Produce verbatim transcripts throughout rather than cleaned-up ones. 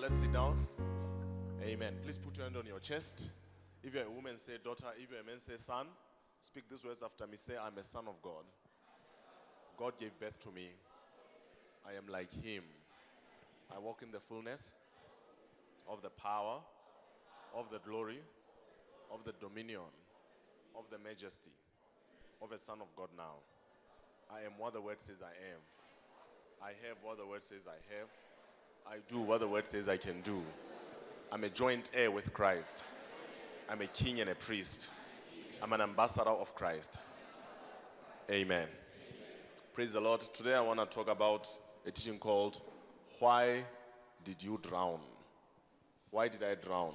Let's sit down. Amen. Please put your hand on your chest. If you're a woman, say daughter. If you're a man, say son. Speak these words after me. Say, I'm a son of God. God gave birth to me. I am like him. I walk in the fullness of the power, of the glory, of the dominion, of the majesty of a son of God now. I am what the word says I am. I have what the word says I have. I do what the word says I can do. I'm a joint heir with Christ. I'm a king and a priest. I'm an ambassador of Christ. Amen. Praise the Lord. Today I want to talk about a teaching called Why Did You Drown? Why did I drown?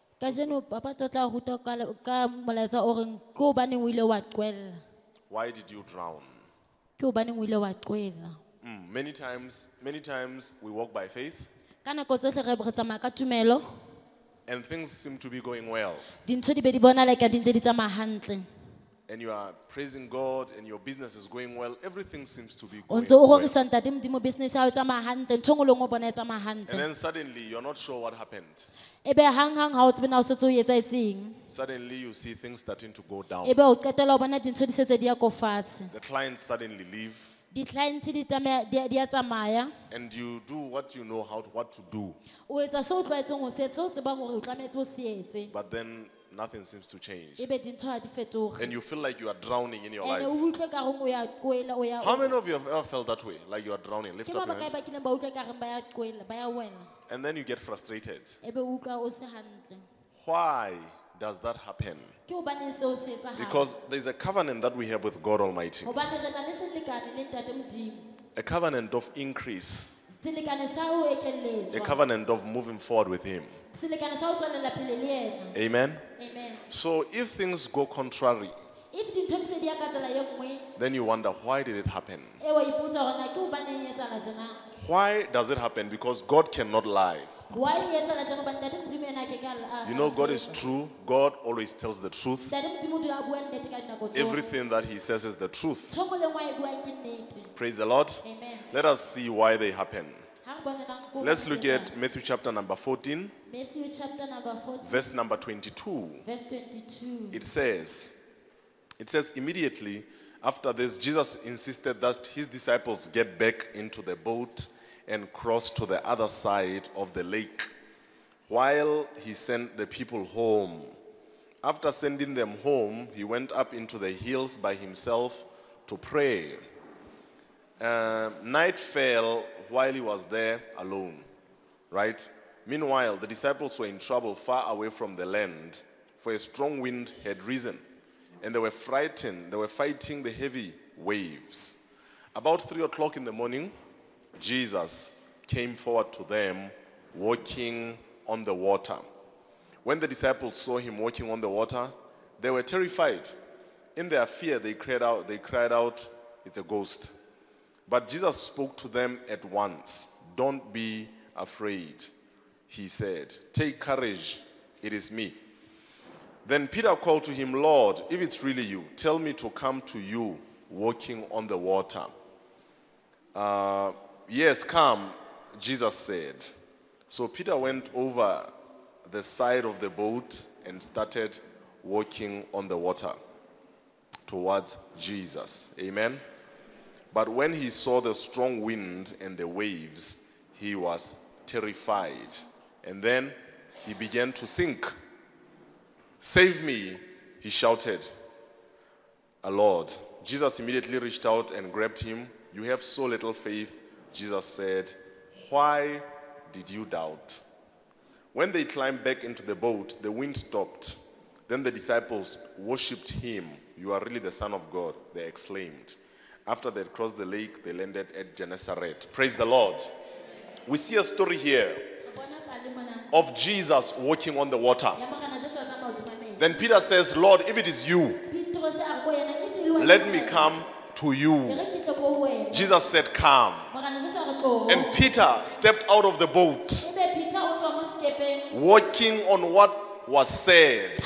Why did you drown? Mm, many times, many times we walk by faith and things seem to be going well. And you are praising God and your business is going well. Everything seems to be going well. And then suddenly you're not sure what happened. Suddenly you see things starting to go down. The clients suddenly leave. And you do what you know how to, what to do. But then nothing seems to change. And you feel like you are drowning in your life. How many of you have ever felt that way? Like you are drowning? Lift up your hands. And then you get frustrated. Why does that happen? Because there's a covenant that we have with God Almighty. A covenant of increase. A covenant of moving forward with Him. Amen? Amen. So if things go contrary, then you wonder, why did it happen? Why does it happen? Because God cannot lie. You know, God is true. God always tells the truth. Everything that He says is the truth. Praise the Lord. Amen. Let us see why they happen. Let's look at Matthew chapter number fourteen. Matthew chapter number fourteen. Verse number twenty-two. Verse twenty-two. It says, it says immediately after this, Jesus insisted that His disciples get back into the boat and cross to the other side of the lake while He sent the people home. After sending them home, He went up into the hills by Himself to pray. Uh, night fell while He was there alone, right? Meanwhile, the disciples were in trouble far away from the land, for a strong wind had risen, and they were frightened. They were fighting the heavy waves. About three o'clock in the morning, Jesus came forward to them, walking on the water. When the disciples saw Him walking on the water, they were terrified. In their fear, they cried out, they cried out, "It's a ghost." But Jesus spoke to them at once. "Don't be afraid," He said. "Take courage, it is me." Then Peter called to Him, "Lord, if it's really you, tell me to come to you walking on the water." Uh, yes, come, Jesus said. So Peter went over the side of the boat and started walking on the water towards Jesus. Amen. But when he saw the strong wind and the waves, he was terrified. And then he began to sink. "Save me," he shouted. "A Lord." Jesus immediately reached out and grabbed him. "You have so little faith," Jesus said. "Why did you doubt?" When they climbed back into the boat, the wind stopped. Then the disciples worshipped Him. "You are really the Son of God," they exclaimed. After they had crossed the lake, they landed at Gennesaret. Praise the Lord. We see a story here of Jesus walking on the water. Then Peter says, "Lord, if it is you, let me come to you." Jesus said, "Come." And Peter stepped out of the boat, walking on what was said.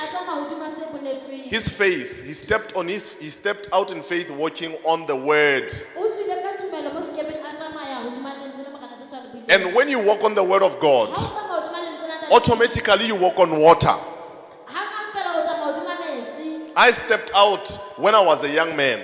His faith, he stepped on his, he stepped out in faith, walking on the word. And when you walk on the word of God, automatically you walk on water. I stepped out when I was a young man.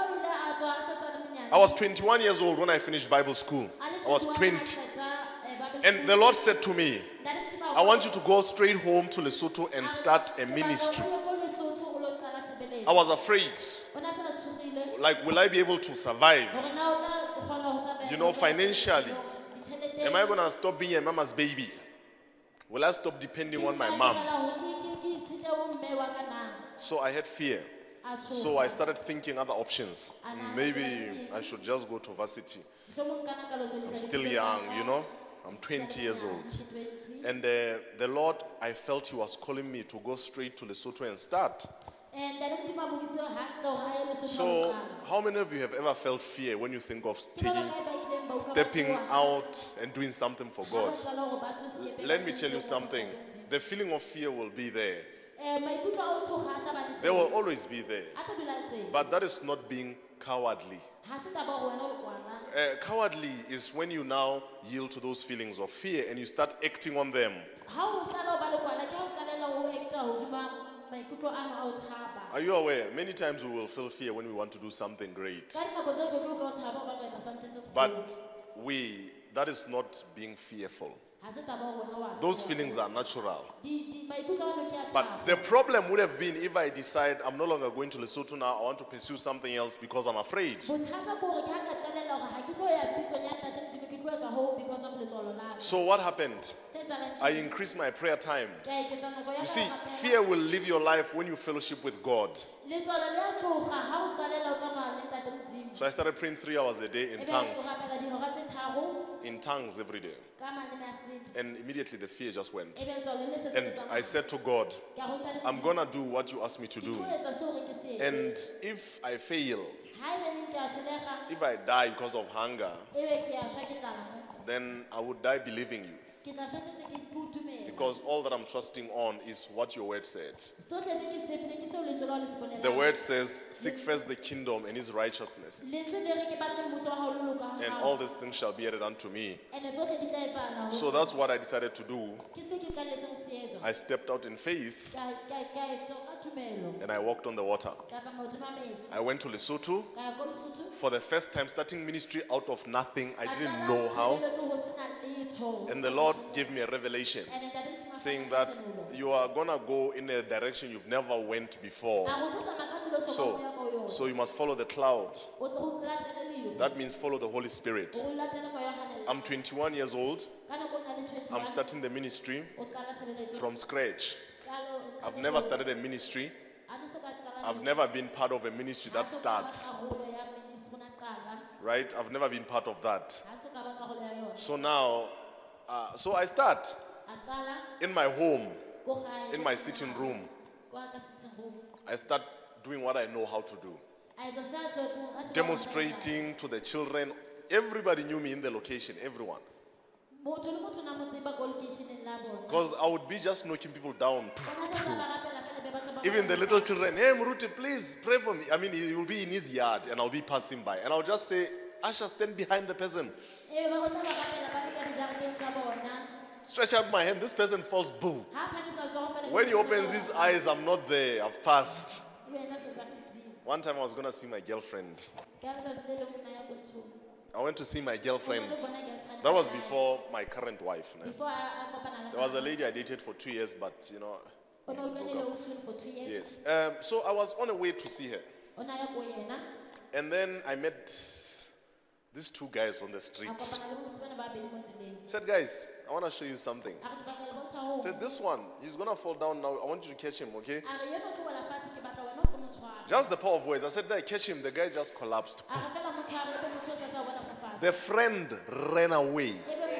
I was twenty-one years old when I finished Bible school. I was twenty. And the Lord said to me, I want you to go straight home to Lesotho and start a ministry. I was afraid. Like, will I be able to survive? You know, financially. Am I going to stop being a mama's baby? Will I stop depending on my mom? So I had fear. So I started thinking other options. Maybe I should just go to varsity. I'm still young, you know. I'm twenty years old. And uh, the Lord, I felt He was calling me to go straight to Lesotho and start. So, how many of you have ever felt fear when you think of taking, stepping out and doing something for God? Let me tell you something. The feeling of fear will be there. They will always be there. But that is not being cowardly. Uh, cowardly is when you now yield to those feelings of fear and you start acting on them. Are you aware? Many times we will feel fear when we want to do something great. But we, that is not being fearful. Those feelings are natural. But the problem would have been if I decide I'm no longer going to Lesotho now, I want to pursue something else because I'm afraid. So what happened? I increased my prayer time. You see, fear will live your life when you fellowship with God. So I started praying three hours a day in tongues. In tongues every day. And immediately the fear just went. And I said to God, I'm going to do what you asked me to do. And if I fail, if I die because of hunger, then I would die believing you. Because all that I'm trusting on is what your word said. The word says, seek first the kingdom and his righteousness, and all these things shall be added unto me. So that's what I decided to do. I stepped out in faith and I walked on the water. I went to Lesotho for the first time, starting ministry out of nothing. I didn't know how. And the Lord gave me a revelation saying that you are going to go in a direction you've never went before. So, so you must follow the cloud. That means follow the Holy Spirit. I'm twenty-one years old. I'm starting the ministry from scratch. I've never started a ministry. I've never been part of a ministry that starts. Right? I've never been part of that. So now, uh, so I start in my home, in my sitting room. I start doing what I know how to do. Demonstrating to the children. Everybody knew me in the location, everyone. Because I would be just knocking people down. Even the little children, hey Muruti, please pray for me. I mean, he will be in his yard and I'll be passing by. And I'll just say, Asha, stand behind the person. Stretch out my hand, this person falls, boom. When he opens his eyes, I'm not there, I've passed. One time I was going to see my girlfriend. I went to see my girlfriend. That was before my current wife. No? There was a lady I dated for two years, but you know, we broke up. Yes. Um, so I was on a way to see her. And then I met these two guys on the street. Said, guys, I want to show you something. Said, this one, he's going to fall down now. I want you to catch him, okay? Just the power of words. I said, I catch him. The guy just collapsed. The friend ran away.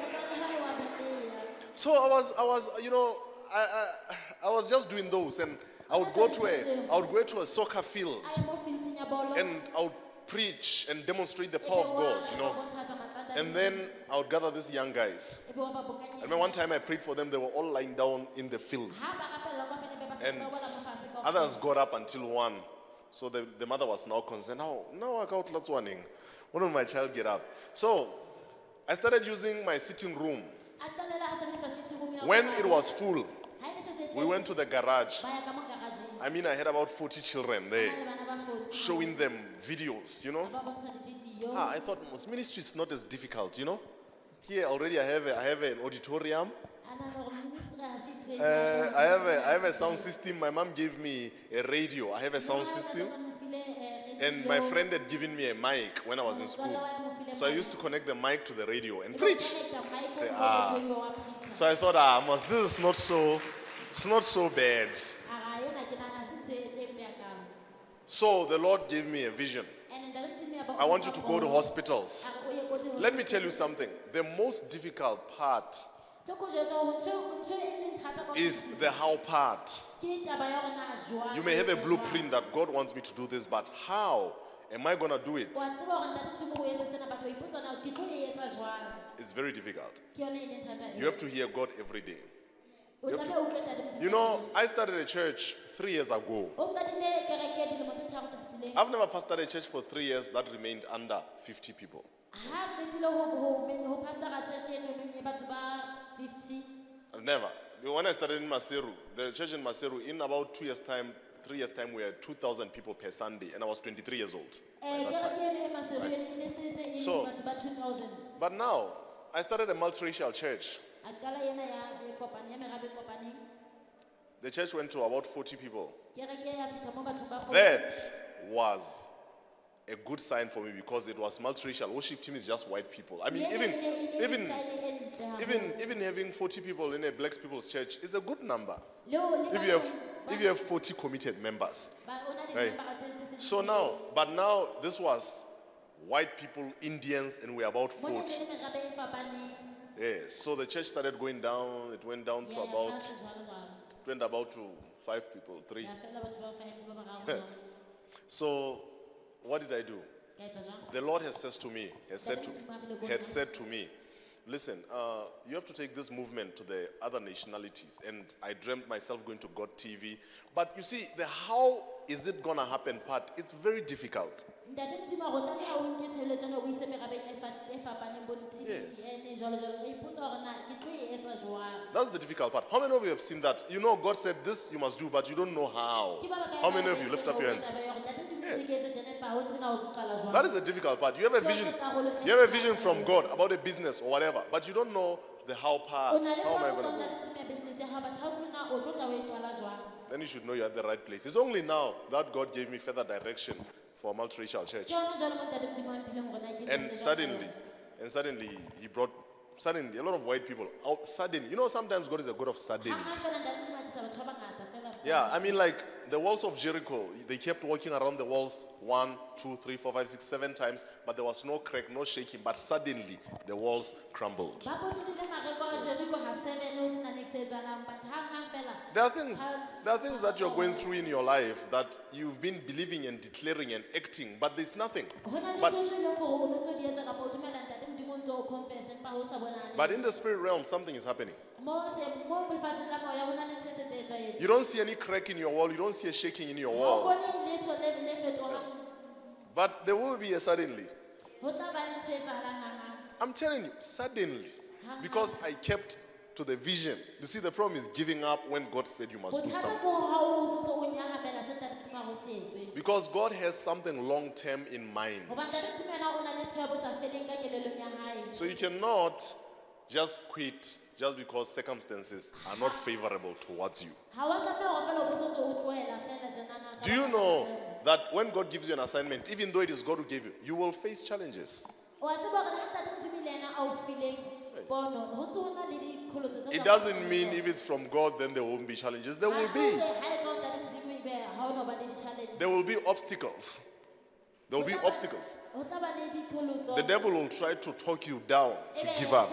So I was, I was, you know, I, I, I was just doing those, and I would go to a, I would go to a soccer field, and I would preach and demonstrate the power of God, you know. And then I would gather these young guys. I remember one time I prayed for them. They were all lying down in the field, and others got up until one. So the, the mother was now concerned. Now, now I got lots warning. When will my child get up? So I started using my sitting room When it was full, we went to the garage. I mean, I had about forty children there, showing them videos, you know. Ah, I thought most ministry is not as difficult, you know. Here already I have a, I have an auditorium. Uh, I have a, I have a sound system. My mom gave me a radio. I have a sound system. And my friend had given me a mic when I was in school. So I used to connect the mic to the radio and preach. Say, ah. So I thought, ah, must, this is not so, it's not so bad. So the Lord gave me a vision. I want you to go to hospitals. Let me tell you something. The most difficult part is the how part. You may have a blueprint that God wants me to do this, but how am I going to do it? It's very difficult. You have to hear God every day. You, have to, you know, I started a church three years ago. I've never pastored a church for three years that remained under fifty people. I've never. When I started in Maseru, the church in Maseru, in about two years' time, three years' time, we had two thousand people per Sunday, and I was twenty-three years old at that time. Right? So, but now, I started a multiracial church. The church went to about forty people. That was a good sign for me because it was multiracial. Worship team is just white people. I mean, even even even even having forty people in a black people's church is a good number. If you have if you have forty committed members, right? So now, but now this was white people, Indians, and we're about forty. Yes. So the church started going down. It went down to about it went about to five people, three. So what did I do? The Lord has said to me, has said to, had said to me, listen, uh, you have to take this movement to the other nationalities. And I dreamt myself going to God T V. But you see, the how is it going to happen part, it's very difficult. Yes. That's the difficult part. How many of you have seen that? You know, God said this you must do, but you don't know how. How many of you lift up your hands? Yes. That is the difficult part. You have a vision. You have a vision from God about a business or whatever, but you don't know the how part. How am I going to go? Then you should know you're at the right place. It's only now that God gave me further direction for a multiracial church. And suddenly, and suddenly he brought, suddenly a lot of white people out, suddenly, you know, sometimes God is a God of suddenly. Yeah, I mean, like the walls of Jericho, they kept walking around the walls one, two, three, four, five, six, seven times, but there was no crack, no shaking, but suddenly the walls crumbled. There are things, there are things that you're going through in your life that you've been believing and declaring and acting, but there's nothing. But, but in the spirit realm, something is happening. You don't see any crack in your wall. You don't see a shaking in your wall. But there will be a suddenly. I'm telling you, suddenly. Because I kept to the vision. You see, the problem is giving up when God said you must do something. Because God has something long-term in mind. So you cannot just quit just because circumstances are not favorable towards you. Do you know that when God gives you an assignment, even though it is God who gave you, you will face challenges? It doesn't mean if it's from God, then there won't be challenges. There will be. There will be obstacles. There will be obstacles. The devil will try to talk you down to give up.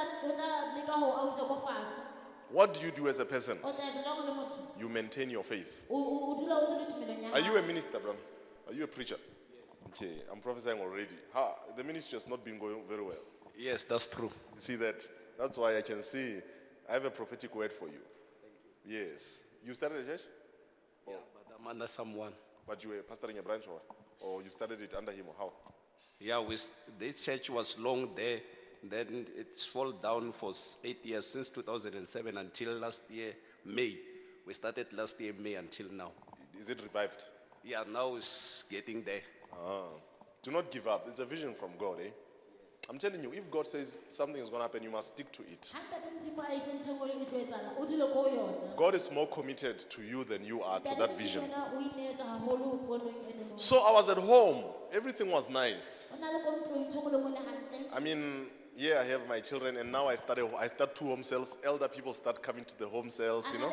What do you do as a person? You maintain your faith. Are you a minister, brother? Are you a preacher? Okay, I'm prophesying already. Ha, the ministry has not been going very well. Yes, that's true. You see that? That's why I can see I have a prophetic word for you. Yes. You started a church? Yeah, but I'm under someone. But you were pastoring a branch or, or you started it under him or how? Yeah, we, this church was long there. Then it's fall down for s- eight years, since two thousand seven until last year, May. We started last year, May, until now. Is it revived? Yeah, now it's getting there. Ah. Do not give up. It's a vision from God, eh? I'm telling you, if God says something is going to happen, you must stick to it. God is more committed to you than you are to that vision. So I was at home. Everything was nice. I mean, yeah, I have my children, and now I started. I start two home cells. Elder people start coming to the home cells, you know.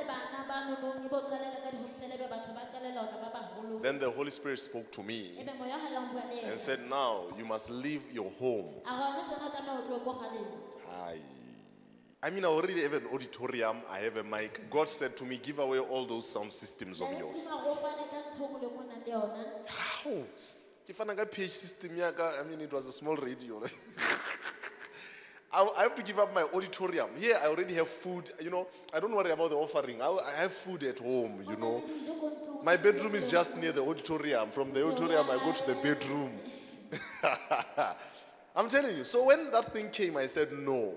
Then the Holy Spirit spoke to me and said, "Now you must leave your home." I, I mean, I already have an auditorium. I have a mic. God said to me, "Give away all those sound systems of yours." How? If I got P H system, I mean, it was a small radio. I I have to give up my auditorium. Here, I already have food. You know, I don't worry about the offering. I I have food at home, you know. My bedroom is just near the auditorium. From the auditorium, I go to the bedroom. I'm telling you. So when that thing came, I said, no.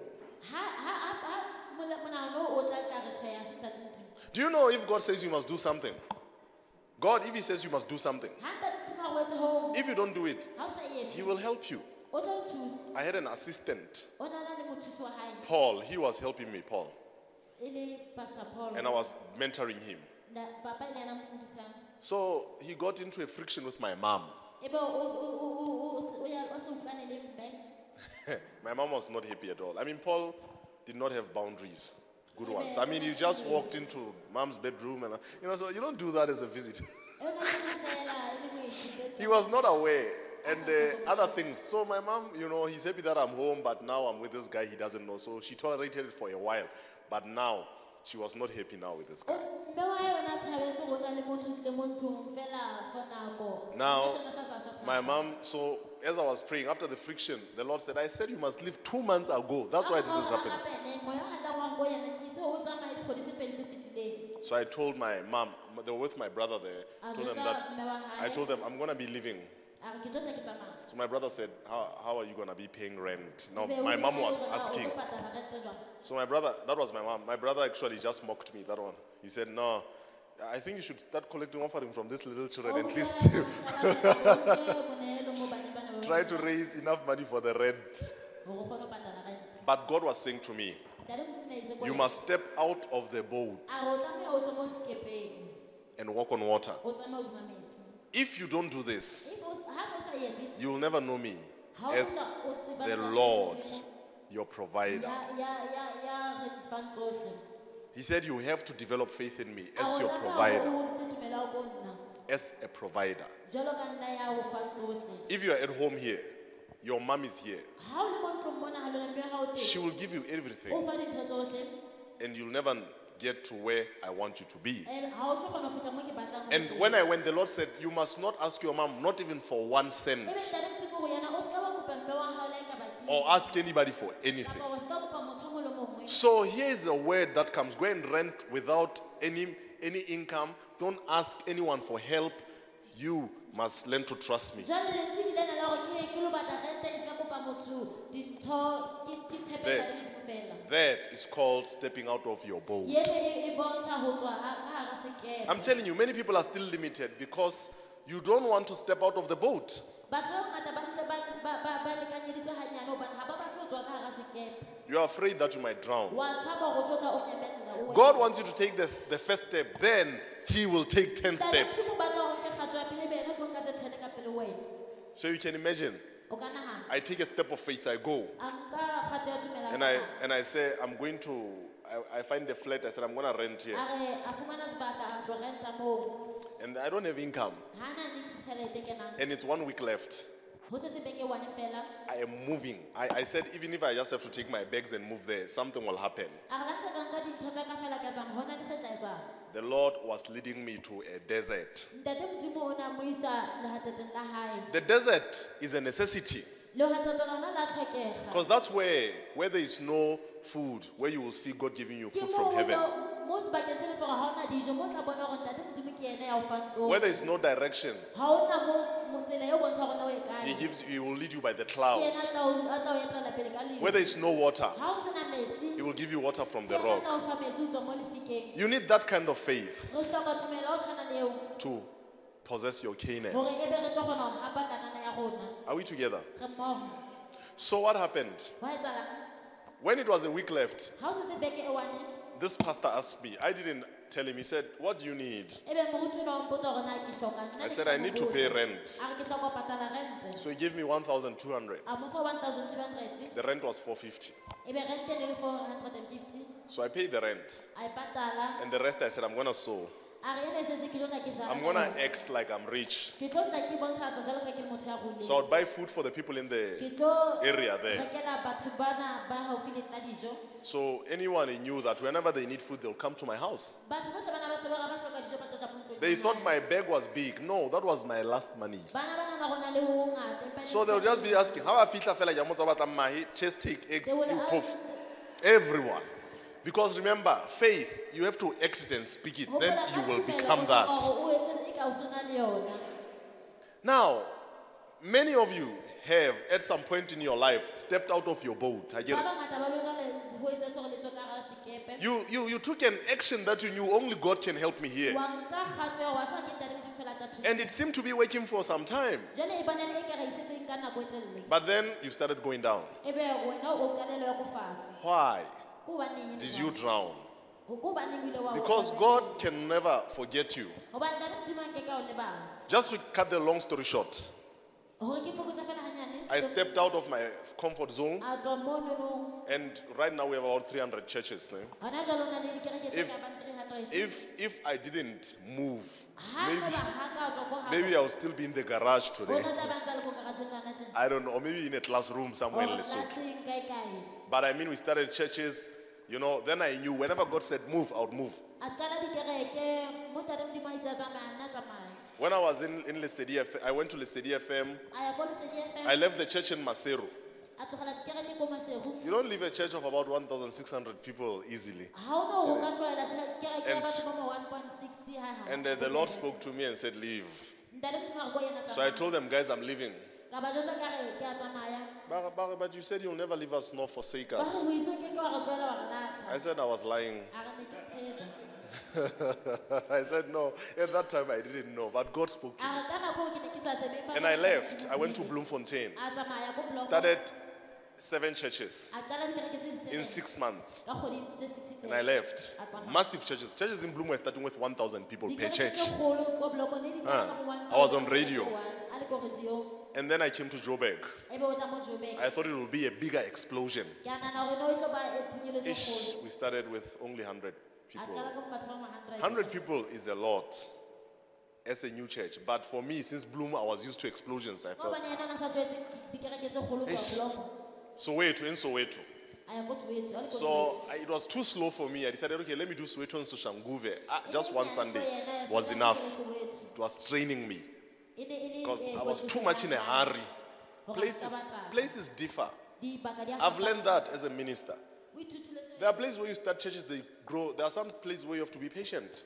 Do you know if God says you must do something? God, if he says you must do something, if you don't do it, he will help you. I had an assistant, Paul. He was helping me, Paul. And I was mentoring him. So he got into a friction with my mom. My mom was not happy at all. I mean, Paul did not have boundaries, good ones. I mean, he just walked into mom's bedroom and, you know, so you don't do that as a visitor. He was not aware. And uh, other things. So my mom, you know, he's happy that I'm home, but now I'm with this guy he doesn't know. So she tolerated it for a while. But now, she was not happy now with this guy. Now, my mom, so as I was praying, after the friction, the Lord said, I said you must leave two months ago. That's why this is happening. So I told my mom, they were with my brother there, told them that, I told them, I'm going to be leaving. So my brother said, how, how are you going to be paying rent? Now, my mom was asking. So my brother, that was my mom. My brother actually just mocked me, that one. He said, no, I think you should start collecting offering from these little children, at least. Try to raise enough money for the rent. But God was saying to me, you must step out of the boat and walk on water. If you don't do this, you will never know me as the Lord, your provider. He said you have to develop faith in me as your provider. As a provider. If you are at home here, your mom is here. She will give you everything. And you'll never get to where I want you to be. And when I went, the Lord said, you must not ask your mom, not even for one cent. Or ask anybody for anything. So here is a word that comes. Go and rent without any, any income. Don't ask anyone for help. You must learn to trust me. That, that is called stepping out of your boat. I'm telling you, many people are still limited because you don't want to step out of the boat. You are afraid that you might drown. God wants you to take this, the first step, then he will take ten steps. So you can imagine, I take a step of faith, I go. And I and I say, I'm going to, I, I find the flat, I said, I'm going to rent here. And I don't have income. And it's one week left. I am moving. I, I said, even if I just have to take my bags and move there, something will happen. The Lord was leading me to a desert. The desert is a necessity. Because that's where, where there is no food where you will see God giving you food from heaven. Where there is no direction, he gives he will lead you by the cloud. Where there is no water, he will give you water from the rock. You need that kind of faith to possess your Canaan. Are we together? So what happened? When it was a week left, this pastor asked me. I didn't tell him. He said, "What do you need?" I said, "I need to pay rent." So he gave me one thousand two hundred. The rent was four fifty. So I paid the rent. And the rest I said, I'm going to sow. I'm going to act like I'm rich. So I'll buy food for the people in the area there. So anyone who knew that whenever they need food, they'll come to my house. They thought my bag was big. No, that was my last money. So they'll just be asking, how I feel chest take eggs, you poof. Everyone. Because remember, faith, you have to act it and speak it. Then you will become that. Now, many of you have, at some point in your life, stepped out of your boat. I get it. You, you, you took an action that you knew only God can help me here. And it seemed to be working for some time. But then you started going down. Why did you drown? Because God can never forget you. Just to cut the long story short, I stepped out of my comfort zone, and right now we have about three hundred churches. If, if, if I didn't move, maybe, maybe I'll still be in the garage today. I don't know, or maybe in a classroom somewhere in Lesotho. But I mean, we started churches, you know, then I knew whenever God said move, I would move. When I was in, in Lesedi F M, I went to Lesedi F M. I left the church in Maseru. You don't leave a church of about one thousand six hundred people easily. And, and uh, the Lord spoke to me and said, leave. So I told them, guys, I'm leaving. But, but, but you said you'll never leave us nor forsake us. I said I was lying. I said no. At that time I didn't know, but God spoke to me. And I left. I went to Bloemfontein. Started seven churches in six months. And I left. Massive churches. Churches in Bloem were starting with one thousand people per church. Uh, I was on radio. And then I came to Joburg. I thought it would be a bigger explosion. Ish, we started with only one hundred people. one hundred people is a lot as a new church. But for me, since Bloem, I was used to explosions. I felt. Ish. Soweto in Soweto. So I, it was too slow for me. I decided, okay, let me do Soweto and Soshanguve. Ah, just one Sunday was enough. It was training me. Because I was too much in a hurry. Places, places differ. I've learned that as a minister. There are places where you start churches, they grow. There are some places where you have to be patient.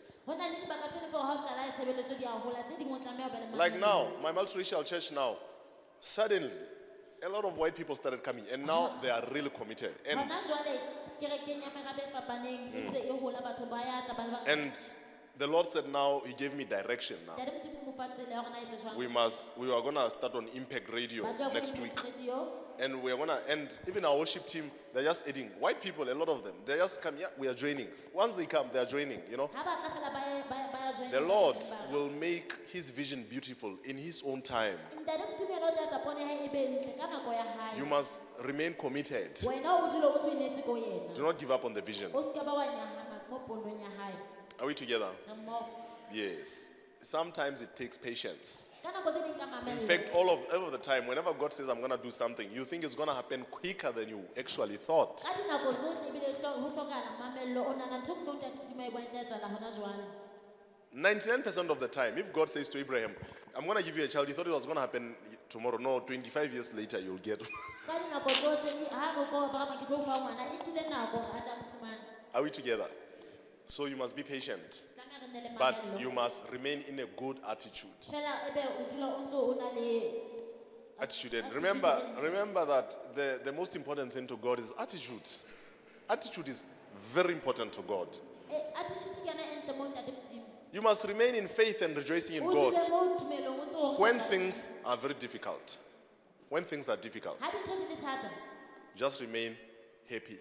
Like now, my multiracial church now, suddenly, a lot of white people started coming, and now they are really committed. And, mm. and the Lord said now, He gave me direction now. We must, we are going to start on Impact Radio next week. And we're going to, and even our worship team, they're just adding. White people, a lot of them, they just come, yeah, we are joining. Once they come, they are joining, you know. The Lord will make His vision beautiful in His own time. You must remain committed. Do not give up on the vision. Are we together? Yes. Sometimes it takes patience. In fact, all of, all of the time, whenever God says, I'm going to do something, you think it's going to happen quicker than you actually thought. ninety-nine percent of the time, if God says to Abraham, I'm going to give you a child, he thought it was going to happen tomorrow. No, twenty-five years later, you'll get one. Are we together? So you must be patient. But you must remain in a good attitude. Attitude. And remember, remember that the, the most important thing to God is attitude. Attitude is very important to God. You must remain in faith and rejoicing in God when things are very difficult. When things are difficult, just remain happy.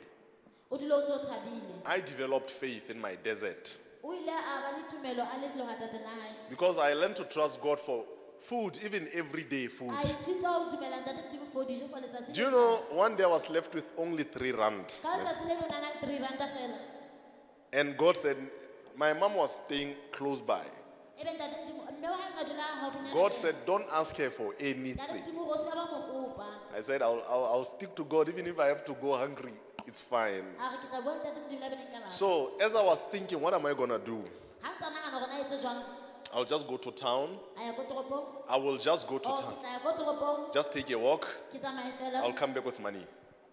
I developed faith in my desert because I learned to trust God for food, even everyday food. Do you know, one day I was left with only three rand. And God said, my mom was staying close by. God said, don't ask her for anything. I said, I'll, I'll, I'll stick to God, even if I have to go hungry, it's fine. So, as I was thinking, what am I going to do? I'll just go to town. I will just go to town. Just take a walk. I'll come back with money.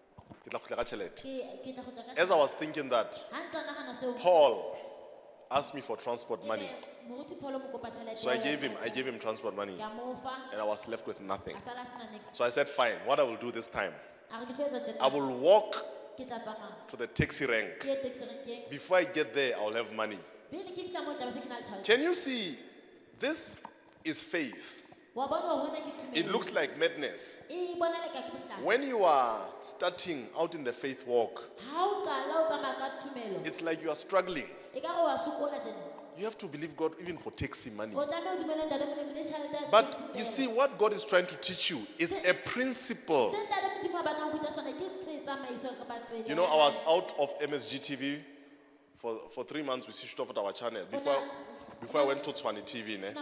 As I was thinking that, Paul asked me for transport money. So I gave him, I gave him transport money. And I was left with nothing. So I said, fine, what I will do this time, I will walk to the taxi rank. Before I get there, I'll have money. Can you see? This is faith. It looks like madness. When you are starting out in the faith walk, it's like you are struggling. You have to believe God even for taxi money. But you see, what God is trying to teach you is a principle. You know, I was out of M S G T V for, for three months. We switched off at our channel. Before, before I went to Tshwane T V, ne?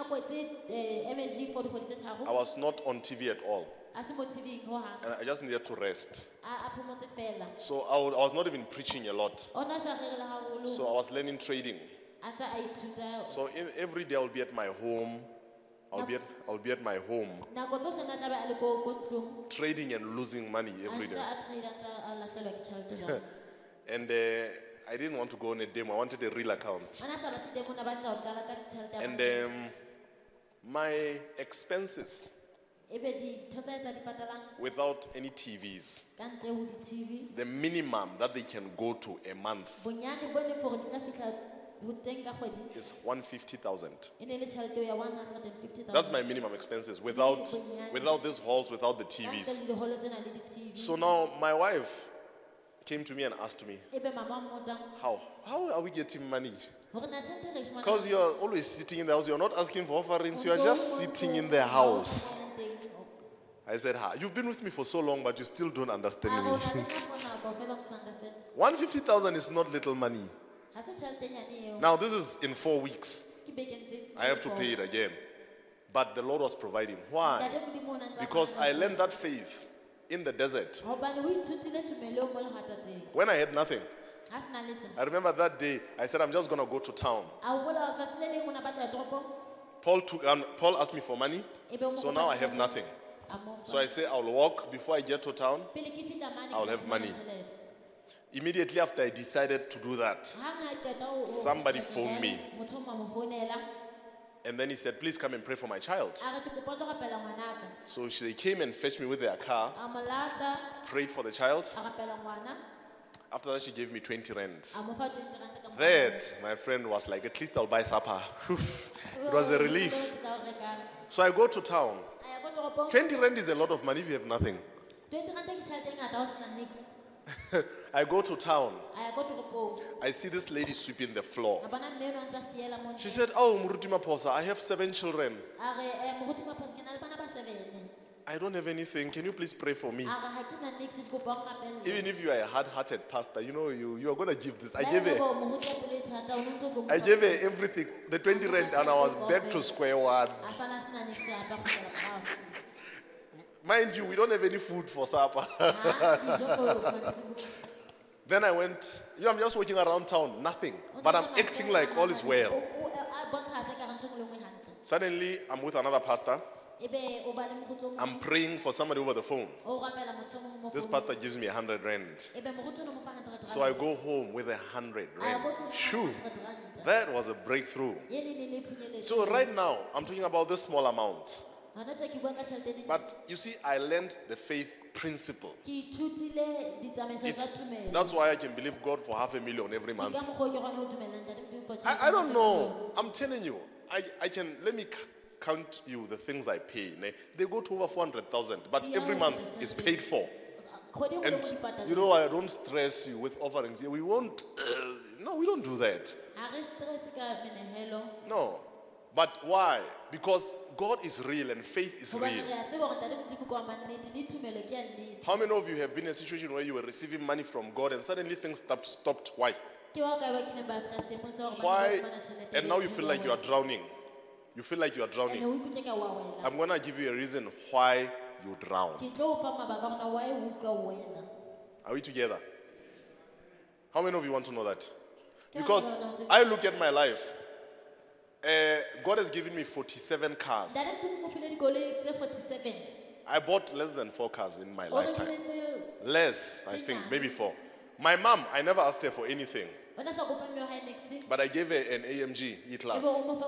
I was not on T V at all. And I just needed to rest. So I, would, I was not even preaching a lot. So I was learning trading. So in, every day I'll be at my home. I'll be at, I'll be at my home. Trading and losing money every day. And uh, I didn't want to go on a demo. I wanted a real account. And um, my expenses, without any T Vs, the minimum that they can go to a month is one hundred fifty thousand. That's my minimum expenses without, without these halls, without the T Vs. So now my wife came to me and asked me, how? How are we getting money? Because you're always sitting in the house. You're not asking for offerings. You are just sitting in the house. I said, ha, you've been with me for so long, but you still don't understand me. one hundred fifty thousand is not little money. Now, this is in four weeks. I have to pay it again. But the Lord was providing. Why? Because I learned that faith in the desert. When I had nothing, I remember that day, I said, I'm just going to go to town. Paul, took, um, Paul asked me for money, so now I have nothing. So I say, I'll walk. Before I get to town, I'll have money. Immediately after I decided to do that, somebody phoned me. And then he said, please come and pray for my child. So they came and fetched me with their car, prayed for the child. After that, she gave me twenty rand. That, my friend was like, at least I'll buy supper. It was a relief. So I go to town. twenty rand is a lot of money if you have nothing. I go to town. I see this lady sweeping the floor. She said, oh, Muruti Maposa, I have seven children. I don't have anything. Can you please pray for me? Even if you are a hard-hearted pastor, you know, you, you are going to give this. I gave her, I gave her everything, the twenty rand, and I was back to square one. Mind you, we don't have any food for supper. Then I went, you know, I'm just walking around town, nothing. But I'm acting like all is well. Suddenly, I'm with another pastor. I'm praying for somebody over the phone. This pastor gives me a hundred rand. So I go home with a hundred rand. Shoo, that was a breakthrough. So right now, I'm talking about the small amounts. But you see, I learned the faith principle. It's, that's why I can believe God for half a million every month. I, I don't know. I'm telling you, I, I can, let me count you the things I pay. They go to over four hundred thousand, but every month is paid for. And you know, I don't stress you with offerings. We won't, uh, no, we don't do that. No. But why? Because God is real and faith is real. How many of you have been in a situation where you were receiving money from God and suddenly things stopped? stopped? Why? Why? And now you feel like you are drowning. You feel like you are drowning. I'm going to give you a reason why you drown. Are we together? How many of you want to know that? Because I look at my life. Uh, God has given me forty-seven cars. I bought less than four cars in my lifetime. Less, I think, maybe four. My mom, I never asked her for anything. But I gave her an A M G E-Class.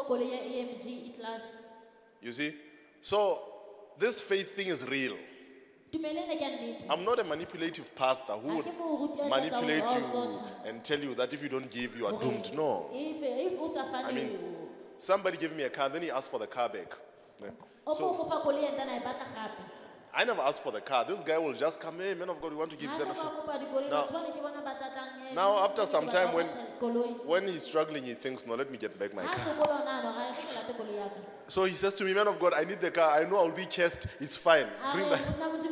You see? So, this faith thing is real. I'm not a manipulative pastor who would manipulate you and tell you that if you don't give, you are doomed. No. I mean, somebody gave me a car, then he asked for the car back. So, I never asked for the car. This guy will just come, hey, man of God, we want to give them a now, now, after some time, when, when he's struggling, he thinks, no, let me get back my car. So he says to me, man of God, I need the car. I know I'll be cursed. It's fine. Bring that.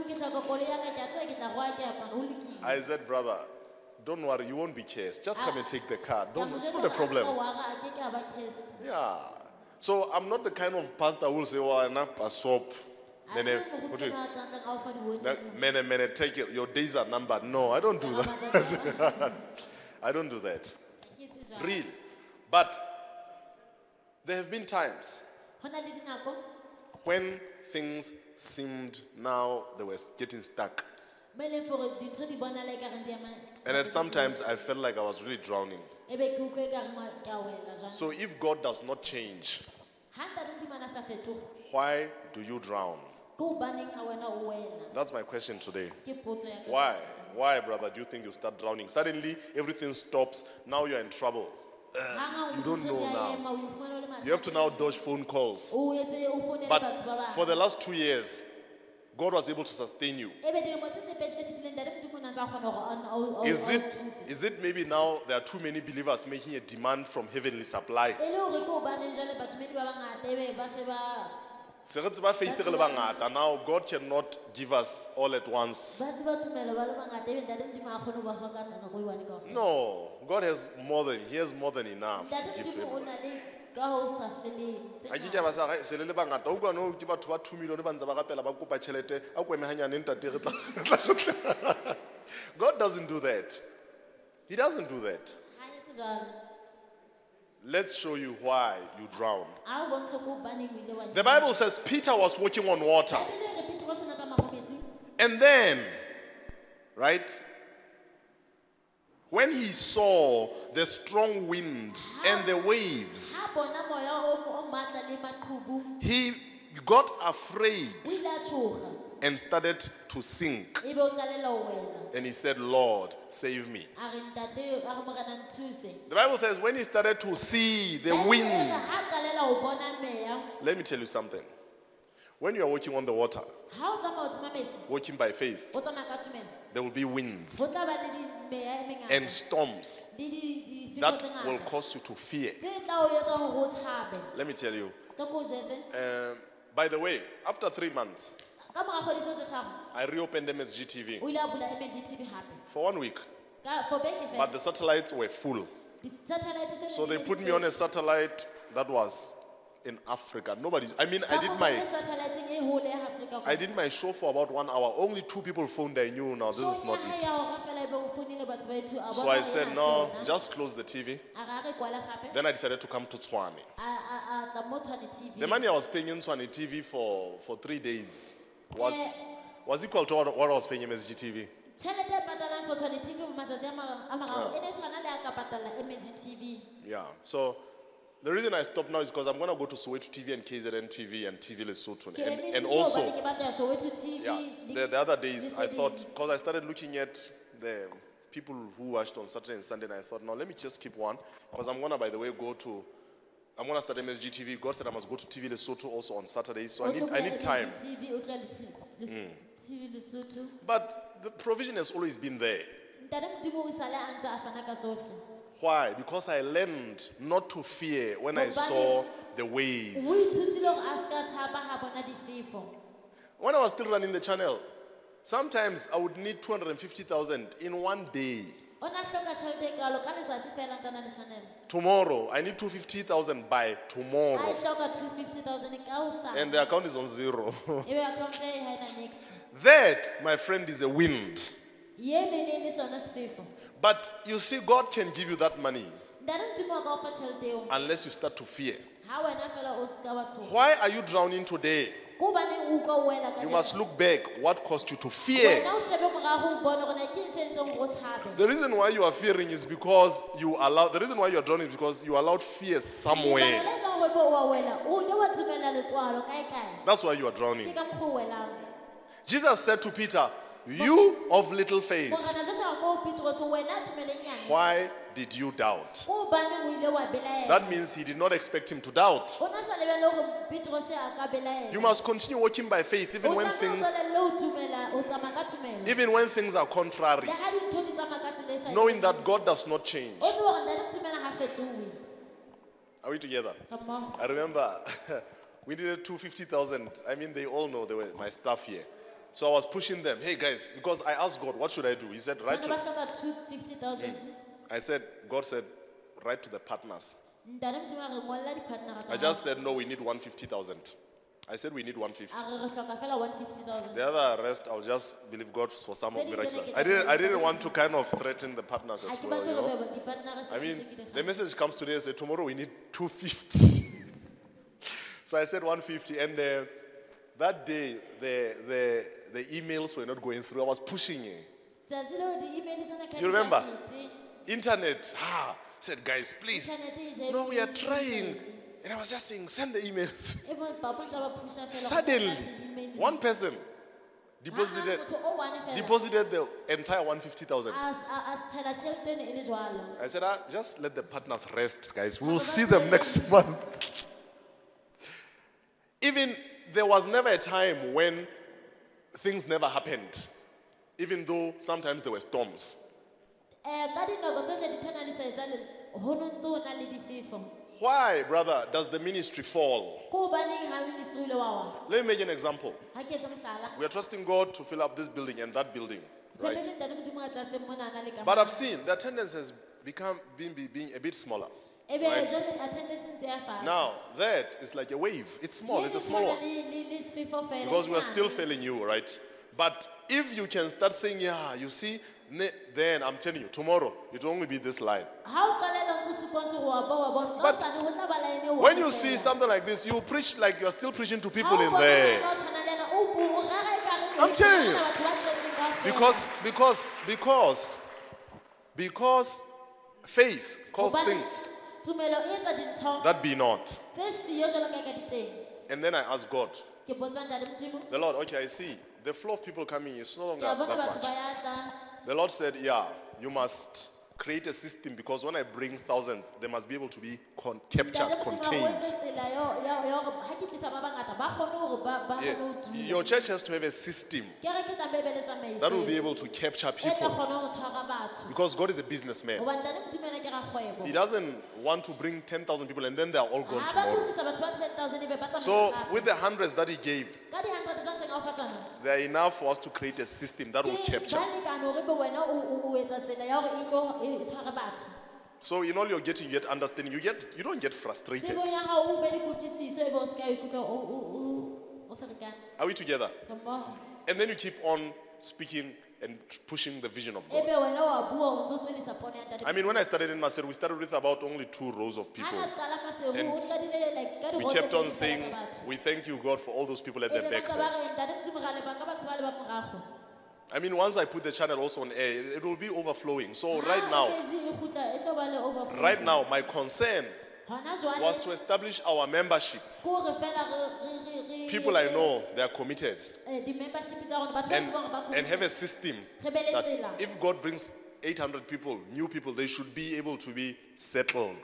I said, brother, don't worry, you won't be cursed. Just come and take the car. Don't, it's not a problem. Yeah. So I'm not the kind of pastor who will say, oh, I'm not a soap. Mene, mene, mene, take it. Your days are numbered. No, I don't do that. I don't do that. Real. But there have been times when things seemed now they were getting stuck. And at sometimes I felt like I was really drowning. So if God does not change, why do you drown? That's my question today. Why? Why, brother, do you think you start drowning? Suddenly, everything stops. Now you're in trouble. Uh, you don't know now. You have to now dodge phone calls. But for the last two years, God was able to sustain you. Is it, is it maybe now there are too many believers making a demand from heavenly supply? Now God cannot give us all at once. No, God has more than, He has more than enough to give to everybody. God doesn't do that. He doesn't do that. Let's show you why you drown. The Bible says Peter was walking on water. And then, right, when he saw the strong wind and the waves, he got afraid and started to sink. And he said, Lord, save me. The Bible says when he started to see the winds, let me tell you something. When you are walking on the water, walking by faith, there will be winds and storms that will cause you to fear. Let me tell you. Uh, by the way, after three months, I reopened M S G T V for one week, but the satellites were full. So they put me on a satellite that was in Africa. Nobody, I mean, I did my, I did my show for about one hour. Only two people phoned. I knew now this is not it. So I said, no, just close the T V. Then I decided to come to Tshwane. The money I was paying in Tshwane T V for, for three days was, was equal to what, what I was paying in M S G T V. Yeah, so the reason I stopped now is because I'm going to go to Soweto T V and K Z N T V and T V Lesotho. And, and also, yeah, the, the other days I thought, because I started looking at the people who watched on Saturday and Sunday, and I thought, no, let me just keep one, because I'm going to, by the way, go to, I'm going to start M S G T V. God said I must go to T V Lesotho also on Saturday, so I need, I need time. Mm. But the provision has always been there. Why? Because I learned not to fear when I saw the waves. When I was still running the channel, sometimes I would need two hundred fifty thousand in one day. Tomorrow, I need two hundred fifty thousand by tomorrow. And the account is on zero. That, my friend, is a wind. But you see, God can give you that money unless you start to fear. Why are you drowning today? You must look back. What caused you to fear? The reason why you are fearing is because you allow. The reason why you are drowning is because you allowed fear somewhere. That's why you are drowning. Jesus said to Peter, "You of little faith, why did you doubt?" That means he did not expect him to doubt. You must continue walking by faith even when things, even when things are contrary, knowing that God does not change. Are we together? I remember we needed two hundred fifty thousand. I mean, they all know they were my staff here. So I was pushing them. Hey guys, because I asked God, what should I do? He said, write to... Mm. I said, God said, write to the partners. I just said, no, we need one hundred fifty thousand. I said we need one hundred fifty. The other rest, I'll just believe God for some of miraculous. I didn't, I didn't want to kind of threaten the partners as well, you know. I mean, the message comes today and says, tomorrow we need two hundred fifty. So I said one hundred fifty, and uh, that day, the, the, the emails were not going through. I was pushing it. You remember? Internet, ah, said, guys, please. No, we are trying. And I was just saying, send the emails. Suddenly, one person deposited, deposited the entire one hundred fifty thousand. I said, ah, just let the partners rest, guys. We'll see them next month. Even there was never a time when things never happened, even though sometimes there were storms. Why, brother, does the ministry fall? Let me make an example. We are trusting God to fill up this building and that building, right? But I've seen the attendance has become being, being a bit smaller. Right? Now, that is like a wave. It's small, it's a small one. Because we are still failing you, right? But if you can start saying, yeah, you see, then I'm telling you, tomorrow, it will only be this line. But when you see something like this, you preach like you're still preaching to people in there. I'm telling you. Because, because, because, because faith calls things that be not. And then I asked God, the Lord, okay, I see. The flow of people coming is no longer that much. The Lord said, yeah, you must create a system, because when I bring thousands, they must be able to be con captured, contained. Yes, your church has to have a system that will be able to capture people, because God is a businessman. He doesn't want to bring ten thousand people and then they are all gone tomorrow. So with the hundreds that he gave, there are enough for us to create a system that will capture. So in all you're getting, you get understanding. You get, you don't get frustrated. Are we together? And then you keep on speaking and pushing the vision of God. I mean, when I started in Maseru, we started with about only two rows of people. And we kept on saying, we thank you, God, for all those people at the back there. I mean, once I put the channel also on air, it will be overflowing. So right now, right now, my concern was to establish our membership. People I know, they are committed. And, and have a system that if God brings eight hundred people, new people, they should be able to be settled.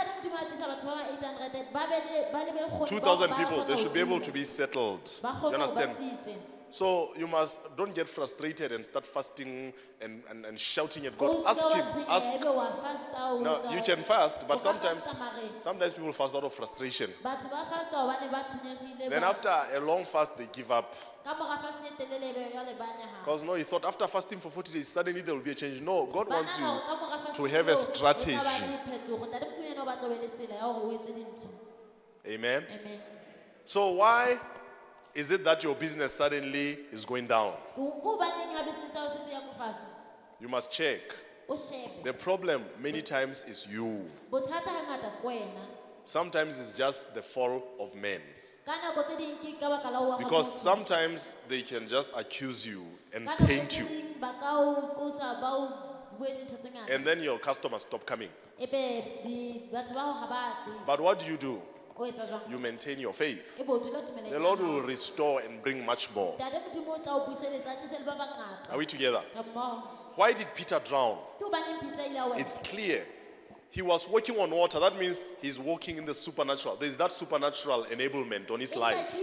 two thousand people, they should be able to be settled. You understand? So you must, don't get frustrated and start fasting and, and, and shouting at God. Ask him, ask. Now, you can fast, but sometimes, sometimes people fast out of frustration. Then after a long fast, they give up. Because no, he thought after fasting for forty days, suddenly there will be a change. No, God wants you to have a strategy. Amen? Amen. So why is it that your business suddenly is going down? You must check. The problem many times is you. Sometimes it's just the fall of men. Because sometimes they can just accuse you and paint you. And then your customers stop coming. But what do you do? You maintain your faith. The Lord will restore and bring much more. Are we together? Why did Peter drown? It's clear. He was walking on water. That means he's walking in the supernatural. There's that supernatural enablement on his life.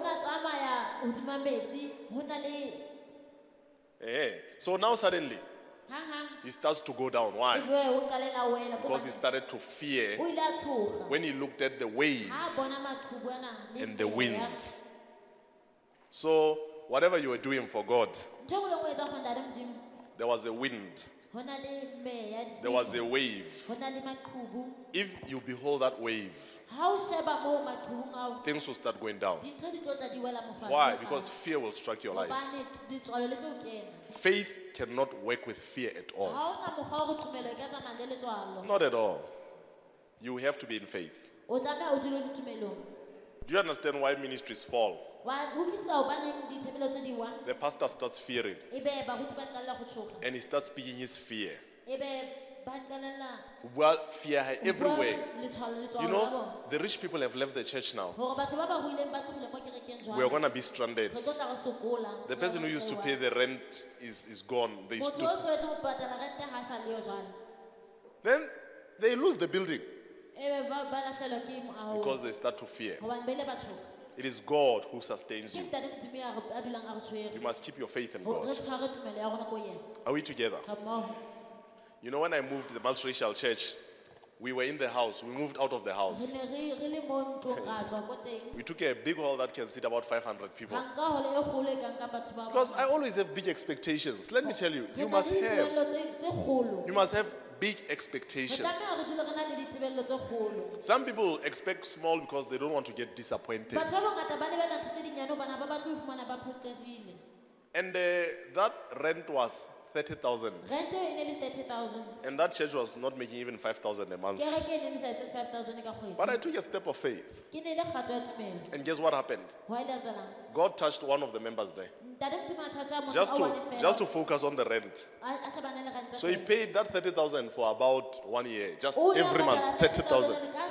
Yeah. So now suddenly, he starts to go down. Why? Because he started to fear when he looked at the waves and the winds. So whatever you were doing for God, there was a wind. There was a wave. If you behold that wave, things will start going down. Why? Because fear will strike your life. Faith cannot work with fear at all. Not at all. You have to be in faith. Do you understand why ministries fall? The pastor starts fearing and he starts speaking his fear. Well, fear everywhere. You know, the rich people have left the church now. We are going to be stranded. The person who used to pay the rent is, is gone. They stood. Then they lose the building because they start to fear. It is God who sustains you. You must keep your faith in God. Are we together? You know, when I moved to the multiracial church, we were in the house. We moved out of the house. We took a big hall that can seat about five hundred people. Because I always have big expectations. Let me tell you, you must have, you must have big expectations. Some people expect small because they don't want to get disappointed. And uh, that rent was thirty thousand. And that church was not making even five thousand a month. But I took a step of faith. And guess what happened? God touched one of the members there. Just to, just to focus on the rent. So he paid that thirty thousand for about one year. Just every month, thirty thousand.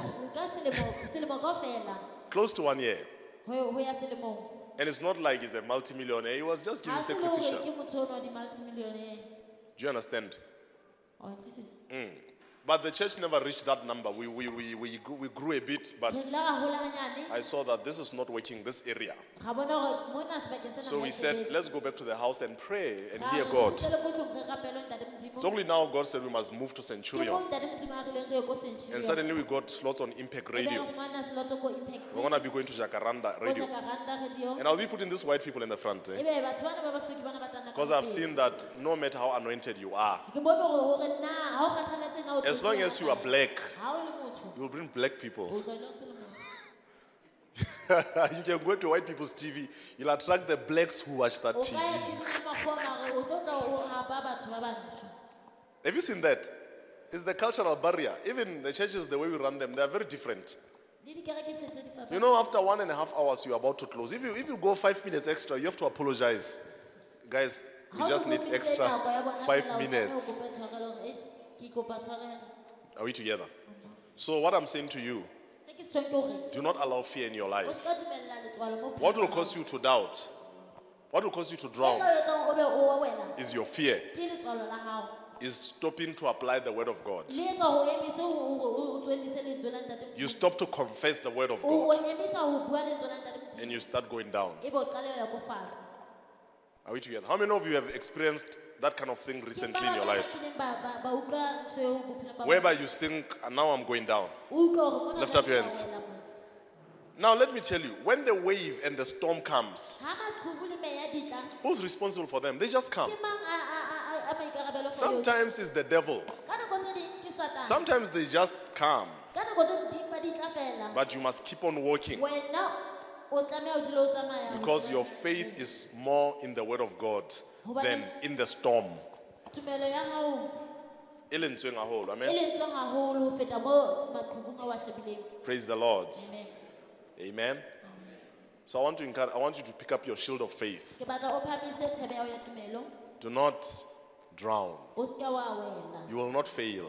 Close to one year. And it's not like he's a multimillionaire. He was just giving sacrificial. Do you understand? Mm. But the church never reached that number. We, we, we, we, grew, we grew a bit, but I saw that this is not working, this area. So we said, let's go back to the house and pray and hear God. It's only now God said we must move to Centurion. And suddenly we got slots on Impact Radio. We're going to be going to Jacaranda Radio. And I'll be putting these white people in the front. Eh? Because I've seen that no matter how anointed you are, as long as you are black, you will bring black people. You can go to white people's T V, you'll attract the blacks who watch that T V. Have you seen that? It's the cultural barrier. Even the churches, the way we run them, they are very different. You know, after one and a half hours, you're about to close. If you, if you go five minutes extra, you have to apologize. Guys, we just need extra five minutes. Are we together? So what I'm saying to you, do not allow fear in your life. What will cause you to doubt? What will cause you to drown is your fear. Is stopping to apply the word of God. You stop to confess the word of God. And you start going down. Are we together? How many of you have experienced that kind of thing recently in your life? Whereby you think, now I'm going down. Lift up your hands. Now let me tell you, when the wave and the storm comes, who's responsible for them? They just come. Sometimes it's the devil. Sometimes they just come. But you must keep on walking. Because your faith is more in the word of God than in the storm. Amen. Praise the Lord. Amen. So I want to encourage, I want you to pick up your shield of faith. Do not drown. You will not fail.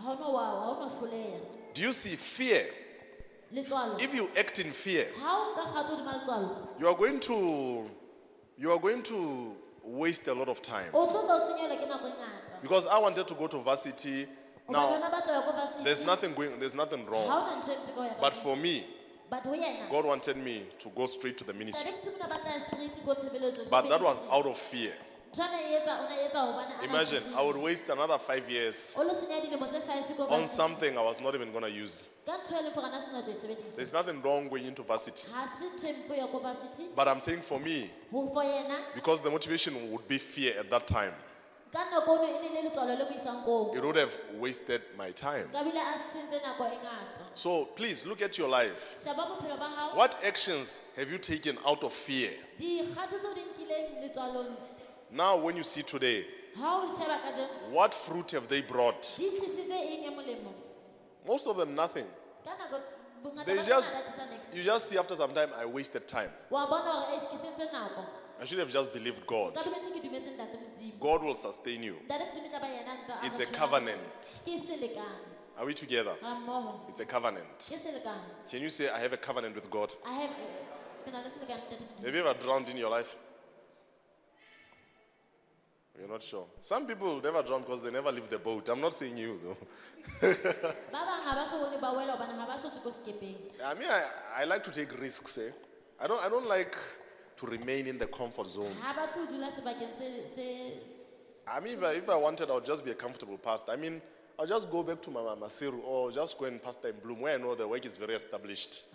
Do you see fear? If you act in fear, you are going to you are going to waste a lot of time. Because I wanted to go to varsity. Now there's nothing going there's nothing wrong. But for me, God wanted me to go straight to the ministry. But that was out of fear. Imagine, I would waste another five years on something I was not even going to use. There's nothing wrong going into varsity. But I'm saying for me, because the motivation would be fear at that time, it would have wasted my time. So please look at your life. What actions have you taken out of fear? Now when you see today, what fruit have they brought? Most of them nothing. They just, you just see after some time, I wasted time. I should have just believed God. God will sustain you. It's a covenant. Are we together? It's a covenant. Can you say, I have a covenant with God? Have you ever drowned in your life? You're not sure. Some people never drown because they never leave the boat. I'm not saying you though. I mean, I, I like to take risks. Eh? I don't. I don't like to remain in the comfort zone. I mean, if I, if I wanted, I would just be a comfortable pastor. I mean, I'll just go back to my Masiru or just go and pastor in Bloom where I know the work is very established.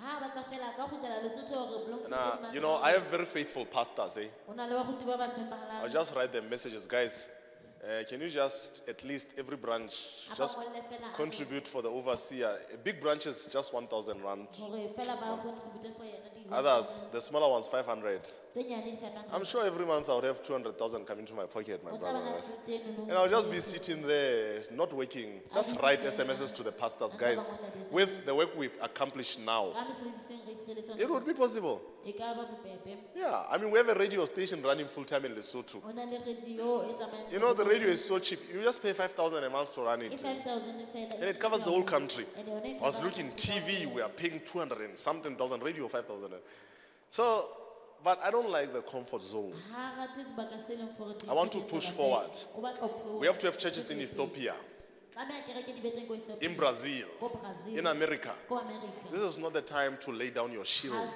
And, uh, you know, I have very faithful pastors. Eh? I'll just write them messages, guys. Uh, can you just, at least every branch, just contribute for the overseer? A big branch is just one thousand rand. Others, the smaller ones, five hundred. I'm sure every month I would have two hundred thousand coming to my pocket, my brother. And I'll just be sitting there, not working, just write S M Ses to the pastors, guys. With the work we've accomplished now, it would be possible. Yeah, I mean, we have a radio station running full-time in Lesotho. You know, the radio is so cheap. You just pay five thousand a month to run it. And it covers the whole country. I was looking T V, we are paying two hundred and something thousand, radio five thousand. So, but I don't like the comfort zone. I want to push forward. We have to have churches in Ethiopia, in Brazil, in America. This is not the time to lay down your shield.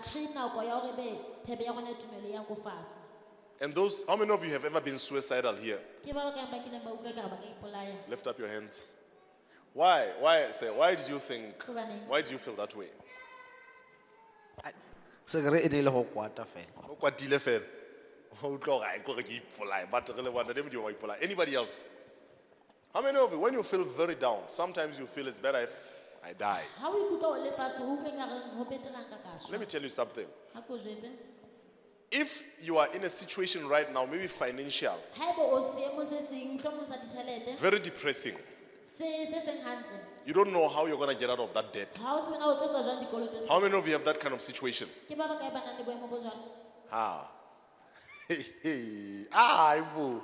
And those, how many of you have ever been suicidal here? Lift up your hands. Why? Why? Say, why did you think? Why did you feel that way? Anybody else? How many of you, when you feel very down, sometimes you feel it's better if I die? Let me tell you something. If you are in a situation right now, maybe financial, very depressing, you don't know how you're going to get out of that debt. How many of you have that kind of situation? Ah. Ah, Ibu.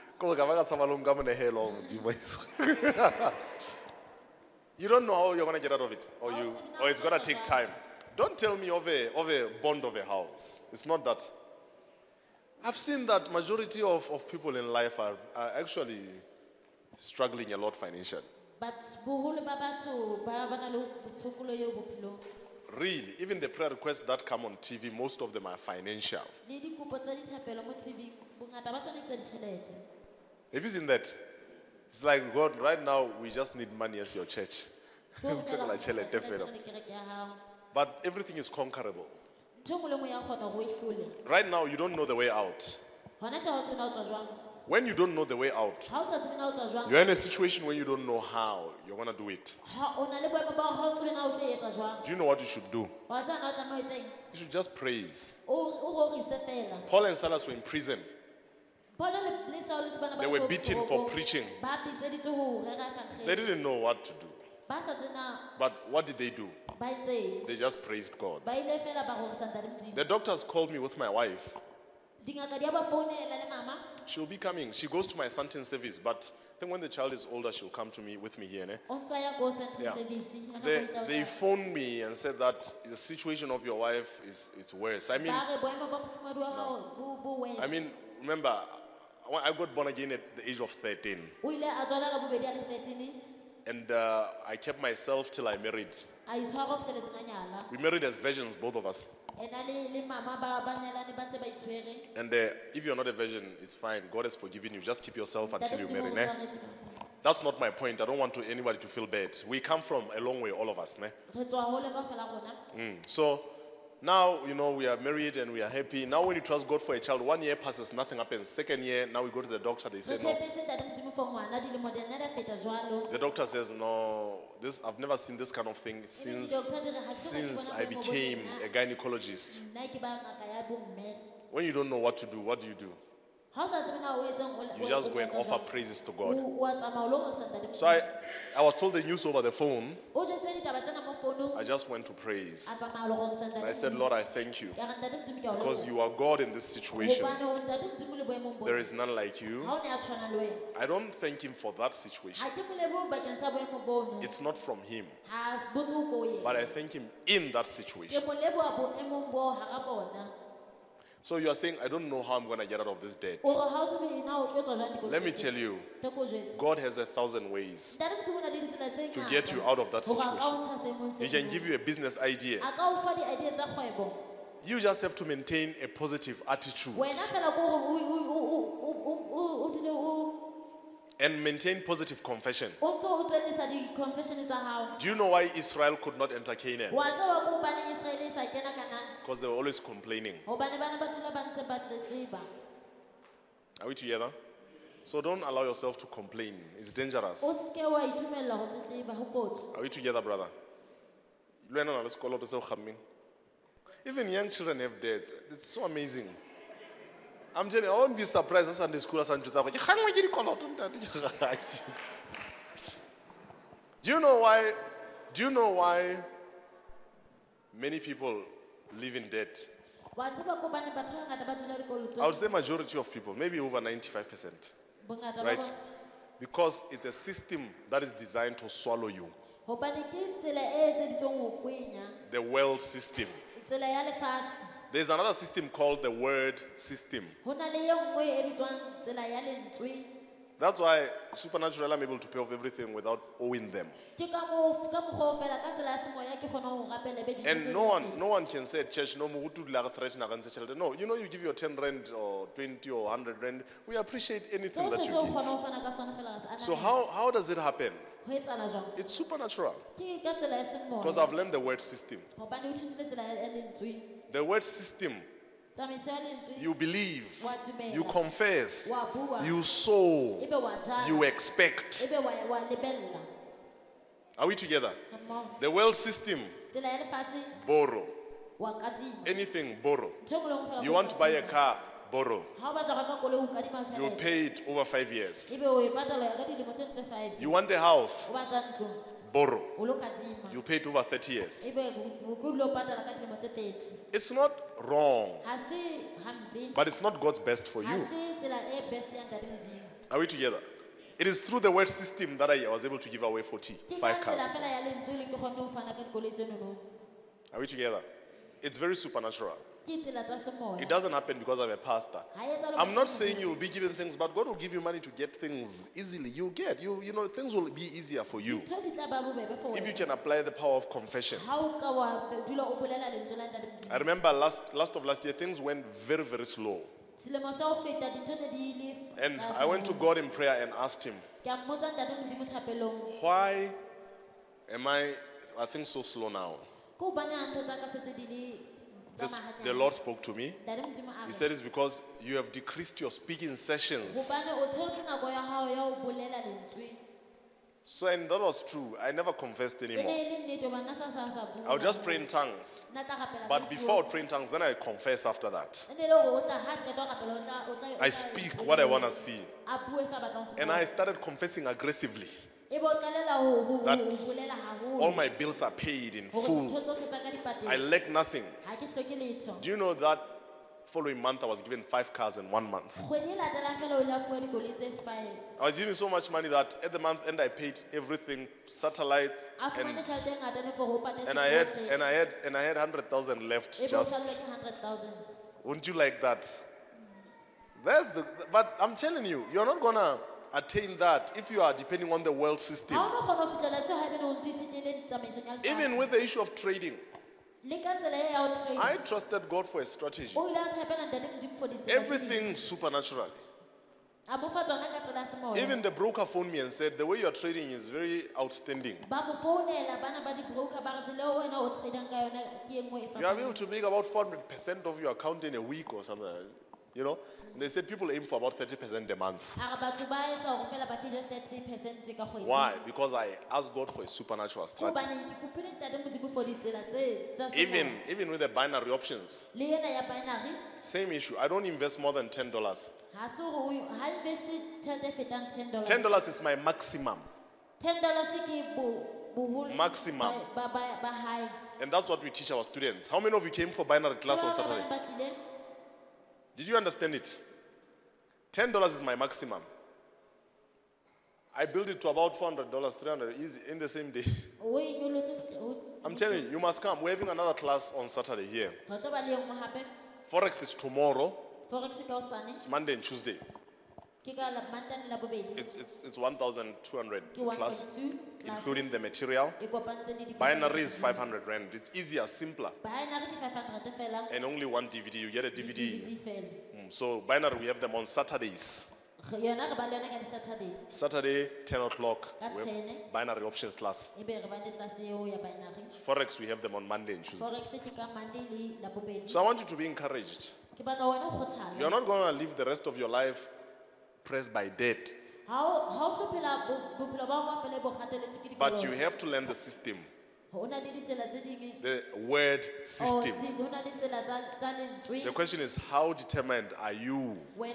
You don't know how you're going to get out of it, or you, or it's going to take time. Don't tell me of a, of a bond of a house. It's not that. I've seen that majority of, of people in life are, are actually struggling a lot financially. Really, even the prayer requests that come on T V, most of them are financial. Have you seen that? It's like, God, right now we just need money as your church. But everything is conquerable. Right now you don't know the way out. When you don't know the way out, you're in a situation where you don't know how you're going to do it. Do you know what you should do? You should just praise. Paul and Silas were in prison. They were beaten for preaching. They didn't know what to do. But what did they do? They just praised God. The doctors called me with my wife. She'll be coming. She goes to my Santin service, but I think when the child is older, she'll come to me with me here. Ne? Yeah. They, they phoned me and said that the situation of your wife is, is worse. I mean, no. I mean, remember, I got born again at the age of thirteen. And uh, I kept myself till I married. We married as virgins, both of us. And uh, if you're not a virgin, it's fine. God has forgiven you. Just keep yourself until you marry. Ne? That's not my point. I don't want to, anybody to feel bad. We come from a long way, all of us. Ne? Mm. So now, you know, we are married and we are happy. Now when you trust God for a child, one year passes, nothing happens. Second year, now we go to the doctor, they say no. The doctor says, no, this, I've never seen this kind of thing since, since I became a gynecologist. When you don't know what to do, what do you do? You just go and offer praises to God. So I, I was told the news over the phone. I just went to praise. And I said, Lord, I thank you. Because you are God in this situation. There is none like you. I don't thank him for that situation. It's not from him. But I thank him in that situation. So you are saying, I don't know how I'm going to get out of this debt. Let me tell you, God has a thousand ways to get you out of that situation. He can give you a business idea. You just have to maintain a positive attitude. And maintain positive confession. Do you know why Israel could not enter Canaan? Because they were always complaining. Are we together? So don't allow yourself to complain. It's dangerous. Are we together, brother? Even young children have dads. It's so amazing. I'm telling you, I won't be surprised at Sunday school. Do you know why? Do you know why many people live in debt? I would say majority of people, maybe over ninety-five percent. Right? Because it's a system that is designed to swallow you. The world system. There's another system called the word system. That's why supernatural I'm able to pay off everything without owing them. And no one, no one can say at church, no, no, you know, you give your ten rand or twenty or one hundred rand, we appreciate anything that you give. So how, how does it happen? It's supernatural. Because I've learned the word system. The word system. You believe, you confess, you sow, you expect. Are we together? The world system, borrow. Anything, borrow. You want to buy a car, borrow. You pay it over five years. You want a house, borrow. You pay it over thirty years. It's not wrong, but it's not God's best for you. Are we together? It is through the word system that I was able to give away forty-five cars. Are we together? It's very supernatural. It doesn't happen because I'm a pastor. I'm not saying you'll be given things, but God will give you money to get things easily. You'll get, you, you know, things will be easier for you. If you can apply the power of confession. I remember last, last of last year, things went very, very slow. And I went to God in prayer and asked him, why am I, I think, so slow now? This, the Lord spoke to me. He said it's because you have decreased your speaking sessions. So, and that was true. I never confessed anymore. I would just pray in tongues. But before I would pray in tongues, then I confess after that. I speak what I want to see. And I started confessing aggressively that all my bills are paid in full. I lack nothing. Do you know that following month I was given five cars in one month? I was given so much money that at the month end I paid everything, satellites, and, and I had and I had and I had hundred thousand left. Just wouldn't you like that? That's the, but I'm telling you, you're not gonna attain that if you are depending on the world system. Even with the issue of trading, I trusted God for a strategy. Everything supernatural. Even the broker phoned me and said, the way you are trading is very outstanding. You are able to make about four hundred percent of your account in a week or something. You know? And they said people aim for about thirty percent a month. Why? Because I asked God for a supernatural strategy. Even, even with the binary options, same issue. I don't invest more than ten dollars. ten dollars is my maximum. Maximum. And that's what we teach our students. How many of you came for binary class on Saturday? Did you understand it? ten dollars is my maximum. I built it to about four hundred dollars, three hundred dollars easy in the same day. I'm telling you, you must come. We're having another class on Saturday here. Forex is tomorrow. It's Monday and Tuesday. It's, it's, it's one thousand two hundred class, including the material. Binary is five hundred rand. It's easier, simpler. And only one D V D. You get a D V D. Mm, so binary, we have them on Saturdays. Saturday, ten o'clock, we have binary options class. Forex, we have them on Monday and Tuesday. So I want you to be encouraged. You're not going to live the rest of your life pressed by debt. But you have to learn the system. The word system. The question is, how determined are you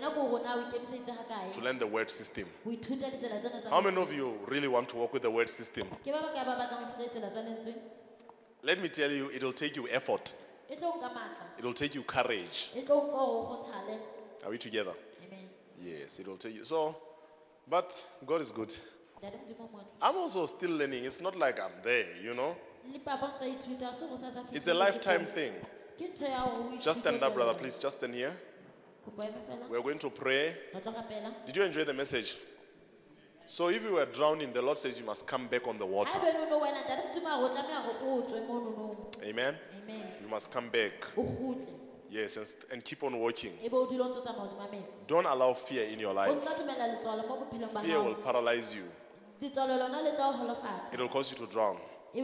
to learn the word system? How many of you really want to work with the word system? Let me tell you, it will take you effort. It will take you courage. Are we together? Amen. Yes, it will take you. So, but God is good. I'm also still learning. It's not like I'm there, you know. It's a lifetime thing. Just stand up, brother, please. Just stand here. We're going to pray. Did you enjoy the message? So if you were drowning, the Lord says you must come back on the water. Amen? Amen. You must come back. Yes, and, and keep on walking. Don't allow fear in your life. Fear will paralyze you. It will cause you to drown.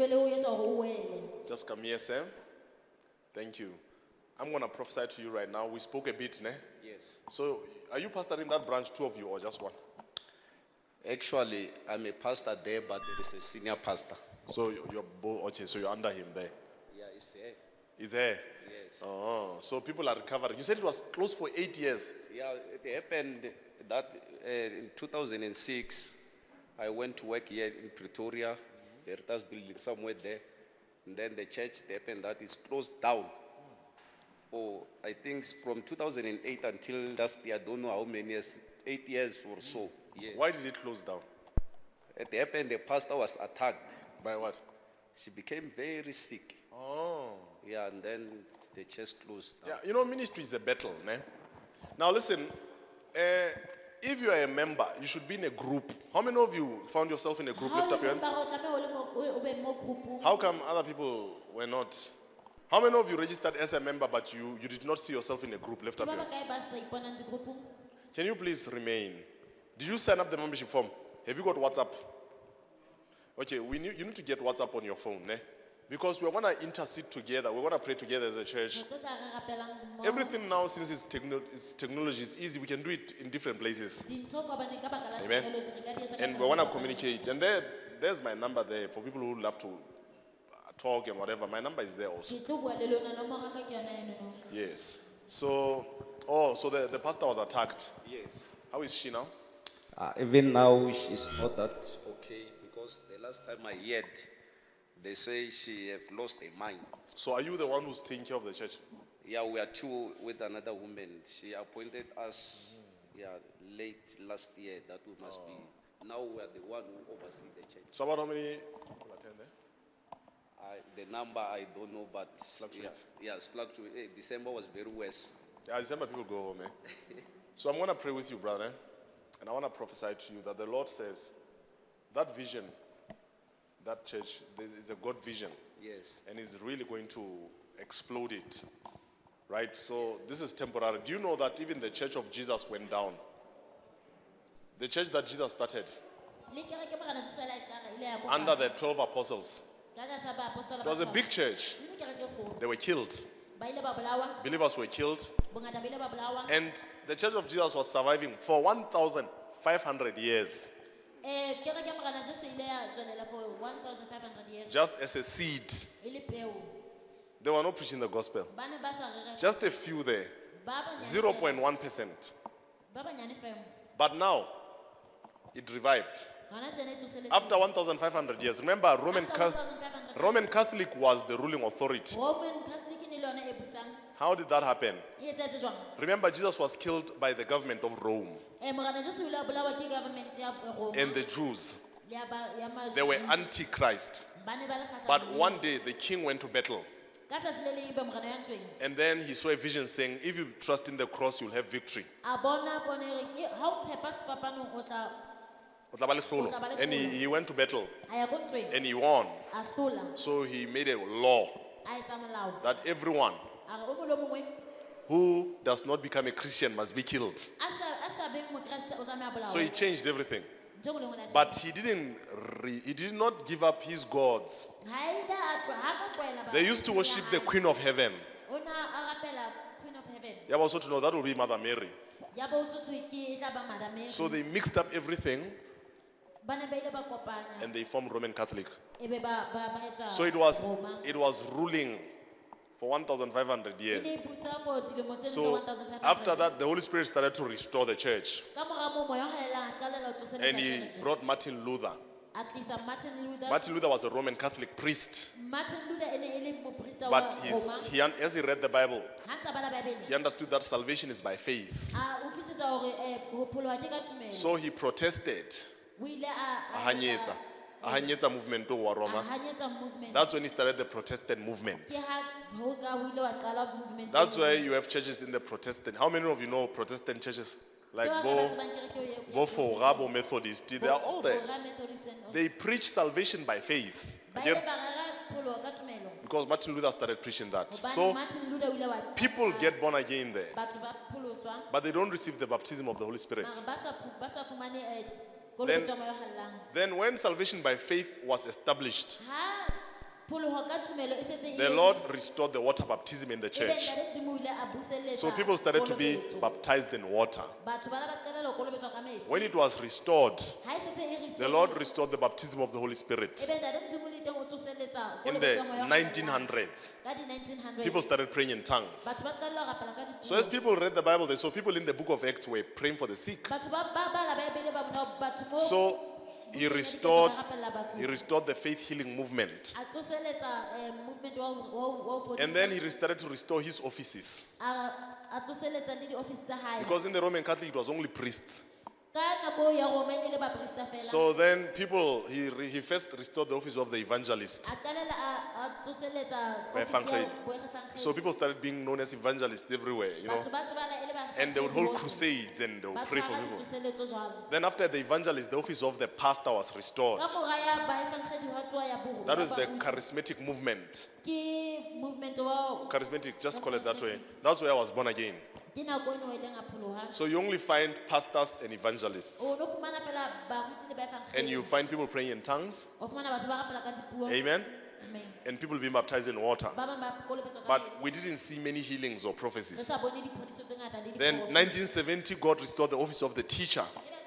Just come here, Sam. Thank you. I'm going to prophesy to you right now. We spoke a bit, ne? Yes. So, are you pastoring that branch, two of you, or just one? Actually, I'm a pastor there, but there is a senior pastor. So, you're both, okay, so you're under him there. Yeah, he's here. It's there. Yes. Oh, so people are recovering. You said it was closed for eight years. Yeah, it happened that uh, in two thousand six, I went to work here in Pretoria, Veritas building somewhere there. And then the church, it happened that it's closed down for, I think, from two thousand eight until last year, I don't know how many years, eight years or so. Yes. Why did it close down? It happened, the pastor was attacked. By what? She became very sick. Oh. Yeah, and then the church closed down. Yeah, you know, ministry is a battle, man. Now listen, uh, if you are a member, you should be in a group. How many of you found yourself in a group? Lift up your hands. How come other people were not? How many of you registered as a member but you, you did not see yourself in a group? Lift up your hands. Can you please remain? Did you sign up the membership form? Have you got WhatsApp? Okay, we need, you need to get WhatsApp on your phone, ne? Because we're going to intercede together. We're going to pray together as a church. Everything now, since it's, techno it's technology, is easy. We can do it in different places. Amen. And we want to communicate. And there, there's my number there for people who love to talk and whatever. My number is there also. Yes. So, oh, so the, the pastor was attacked. Yes. How is she now? Uh, even now, she's not that okay because the last time I heard, they say she have lost her mind. So are you the one who's taking care of the church? Yeah, we are two with another woman. She appointed us yeah, late last year that we must oh. be. Now we are the one who oversee the church. So about how many people attend there? I, the number I don't know, but fluctuates. Yeah, yes, fluctuates. Hey, December was very worse. Yeah, December people go home. Eh? So I'm going to pray with you, brother. And I want to prophesy to you that the Lord says that vision, that church, is a God vision. Yes. And He's really going to explode it. Right? So yes. This is temporary. Do you know that even the church of Jesus went down? The church that Jesus started under the twelve apostles. It was a big church. They were killed. Believers were killed. And the church of Jesus was surviving for one thousand five hundred years. Just as a seed. They were not preaching the gospel. Just a few there. zero point one percent. But now, it revived. After one thousand five hundred years. Remember, Roman, Roman Catholic was the ruling authority. How did that happen? Remember, Jesus was killed by the government of Rome. And the Jews. They were anti-Christ. But one day, the king went to battle. And then he saw a vision saying, if you trust in the cross, you'll have victory. And he, he went to battle. And he won. So he made a law that everyone who does not become a Christian must be killed. So he changed everything. But he didn't re, he did not give up his gods. They used to worship the Queen of Heaven. You have also to know that will be Mother Mary. So they mixed up everything and they formed Roman Catholic. So it was it was ruling for one thousand five hundred years. So after that, the Holy Spirit started to restore the church. And he brought Martin Luther. Martin Luther was a Roman Catholic priest. But he's, he, as he read the Bible, he understood that salvation is by faith. So he protested. Ahanyetsa. Ahanyetsa movement to Waroma. That's when he started the Protestant movement. That's why you have churches in the Protestant. How many of you know Protestant churches? Like Bo, Bo Forabo Methodist. They are all there. They preach salvation by faith. Again, because Martin Luther started preaching that. So people get born again there. But they don't receive the baptism of the Holy Spirit. Then, then when salvation by faith was established, the Lord restored the water baptism in the church. So people started to be baptized in water. When it was restored, the Lord restored the baptism of the Holy Spirit in the nineteen hundreds. people started praying in tongues. So as people read the Bible, they saw people in the book of Acts were praying for the sick. So he restored, he restored the faith healing movement. And then he started to restore his offices. Because in the Roman Catholic, it was only priests. So then people, he, he first restored the office of the evangelist. So people started being known as evangelists everywhere, you know. And they would hold crusades and they would pray for people. Then after the evangelist, the office of the pastor was restored. That was the charismatic movement. Charismatic, just call it that way. That's where I was born again. So you only find pastors and evangelists. And you find people praying in tongues. Amen. And people being baptized in water. But we didn't see many healings or prophecies. Then nineteen seventy, God restored the office of the teacher.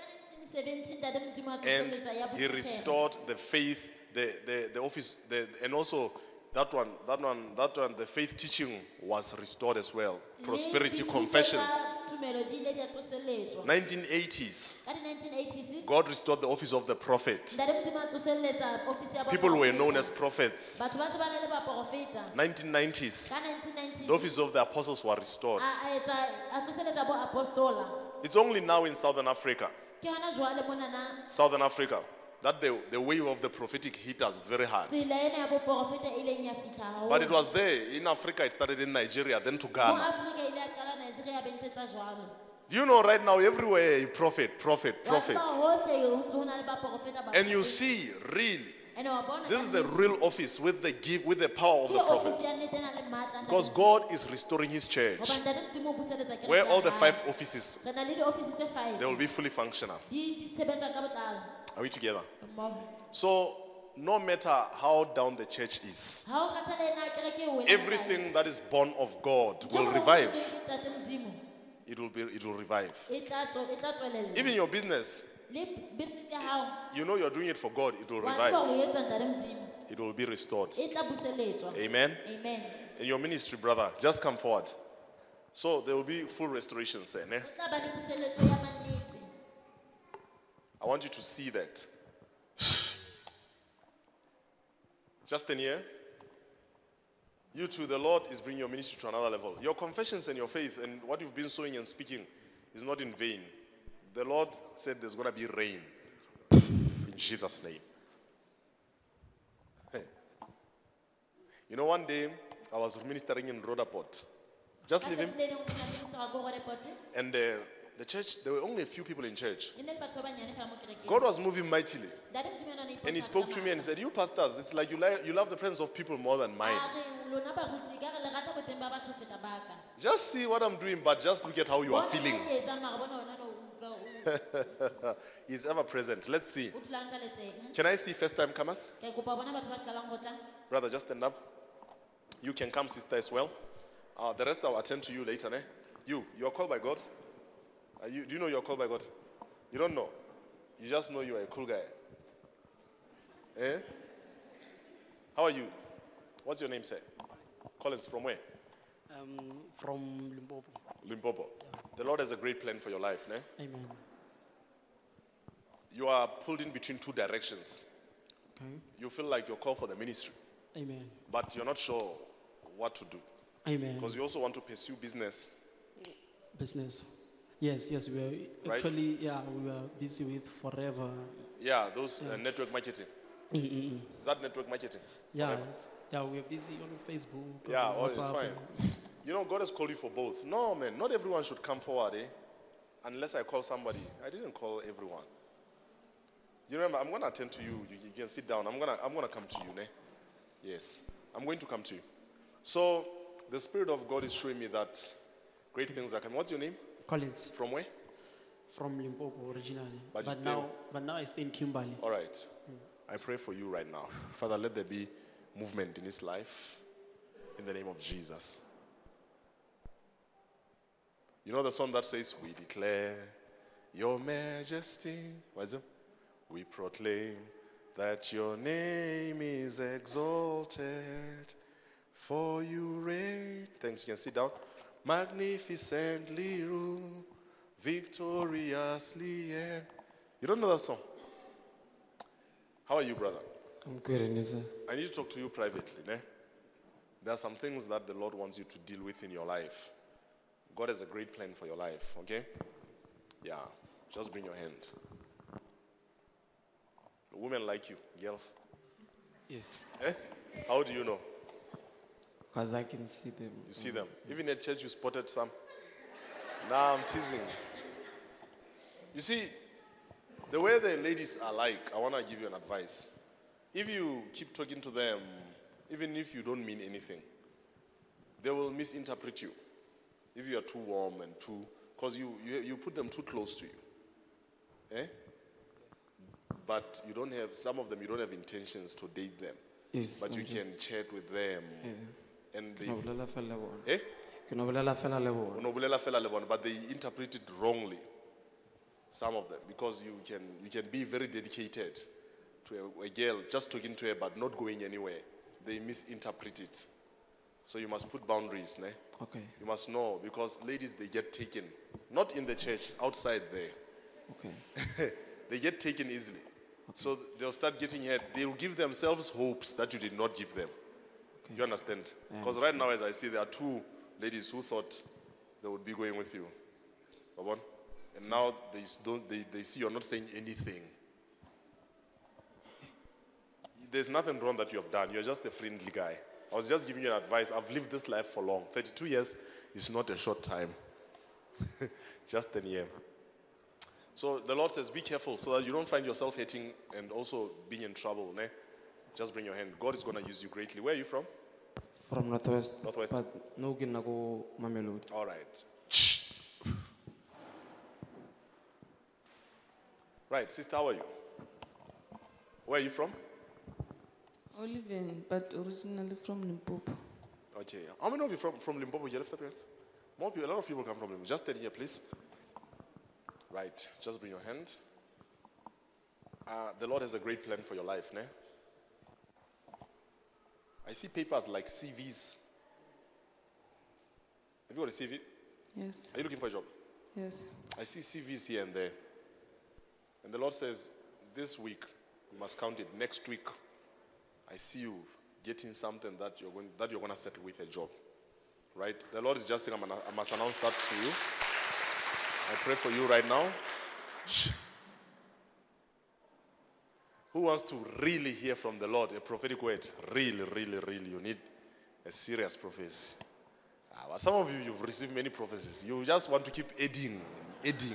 And he restored the faith, the, the, the office, the, and also that one, that one, that one, the faith teaching was restored as well. Prosperity confessions. nineteen eighties, God restored the office of the prophet. People were known as prophets. nineteen nineties, the office of the apostles were restored. It's only now in Southern Africa, Southern Africa, that the, the wave of the prophetic hit us very hard. But it was there. In Africa, it started in Nigeria, then to Ghana. Do you know right now, everywhere, prophet, prophet, prophet. And you see, really, this is a real office with the gift, with the power of the prophet. Because God is restoring his church. Where all the five offices, they will be fully functional. Are we together? So, no matter how down the church is, everything that is born of God will revive. It will be, it will revive. Even your business, you know you're doing it for God, it will revive. It will be restored. Amen? Amen. In your ministry, brother, just come forward. So there will be full restorations there. Eh? I want you to see that. Justin here, you too, the Lord is bringing your ministry to another level. Your confessions and your faith and what you've been sowing and speaking is not in vain. The Lord said there's going to be rain. In Jesus' name. Hey. You know, one day I was ministering in Rhodaport. Just leave him. And uh, the church, there were only a few people in church. God was moving mightily. And he spoke to me and said, you pastors, it's like you, li- you love the presence of people more than mine. Just see what I'm doing, but just look at how you are feeling. He's ever present. Let's see. Can I see first time comers? Brother, just stand up. You can come, sister, as well. Uh, the rest I'll attend to you later. Eh? You, you are called by God. Are you, do you know you are called by God? You don't know. You just know you are a cool guy. Eh? How are you? What's your name, sir? Collins, from where? Um, from Limpopo. Limpopo. Yeah. The Lord has a great plan for your life, ne? Amen. You are pulled in between two directions. Okay. You feel like you're called for the ministry. Amen. But you're not sure what to do. Amen. Because you also want to pursue business. Business. Yes, yes. We are right? actually, yeah, we were busy with Forever. Yeah, those yeah. Uh, network marketing. Mm-mm. Is that network marketing? Yeah, it's, yeah, we're busy on Facebook. Yeah, on oh, it's fine. You know, God has called you for both. No, man, not everyone should come forward, eh? Unless I call somebody. I didn't call everyone. You remember, I'm going to attend to you. you. You can sit down. I'm going to I'm gonna come to you, ne? Yes, I'm going to come to you. So, the Spirit of God is showing me that great things are coming. What's your name? Collins. From where? From Limpopo originally. But, but now but now I stay in Kimberley. All right. Mm. I pray for you right now. Father, let there be movement in his life in the name of Jesus. You know the song that says, we declare your majesty. What is it? We proclaim that your name is exalted For you reign. Thanks, you can sit down. Magnificently rule, victoriously. And you don't know that song? How are you, brother? I'm good, and you, sir? I need to talk to you privately. Ne? There are some things that the Lord wants you to deal with in your life. God has a great plan for your life, okay? Yeah, just bring your hand. Women like you, girls. Yes. Eh? How do you know? Because I can see them. You see them. Even at church, you spotted some. Nah, I'm teasing. You see, the way the ladies are like, I want to give you an advice. If you keep talking to them, even if you don't mean anything, they will misinterpret you. If you are too warm and too, because you, you you put them too close to you. Eh? But you don't have, some of them, you don't have intentions to date them. Yes, But you okay. can chat with them. Yeah. And they, Ke no bolela fela le bona. eh? Ke no bolela fela le bona. O no bolela fela le bona, but they interpret it wrongly. Some of them, because you can you can be very dedicated to a, a girl, just talking to her, but not going anywhere. They misinterpret it. So you must put boundaries, ne? Okay. You must know, because ladies, they get taken. Not in the church, outside there. Okay. They get taken easily. So they'll start getting hurt. They'll give themselves hopes that you did not give them. Okay. You understand? I Because right now, as I see, there are two ladies who thought they would be going with you. Babon? And now they, don't, they, they see you're not saying anything. There's nothing wrong that you have done. You're just a friendly guy. I was just giving you advice. I've lived this life for long. thirty-two years is not a short time. Just a year. So the Lord says, be careful so that you don't find yourself hating and also being in trouble. Ne? Just bring your hand. God is going to use you greatly. Where are you from? From Northwest. Northwest. But no ke nna ko Mamelodi. All right. Right, sister, how are you? Where are you from? Oliven, but originally from Limpopo. Okay. How many of you from, from Limpopo? You lift up your hands. More people, a lot of people come from Limpopo. Just stand here, please. Right. Just bring your hand. Uh, the Lord has a great plan for your life, ne? I see papers like C Vs. Have you got a C V? Yes, Are you looking for a job? yes. I see C Vs here and there. And the Lord says, this week, you must count it. Next week, I see you getting something that you're going, that you're going to settle with a job. Right? The Lord is just saying, I'm gonna, I must announce that to you. I pray for you right now. Who wants to really hear from the Lord a prophetic word? Really, really, really. You need a serious prophecy. Ah, but some of you, you've received many prophecies. You just want to keep adding, adding.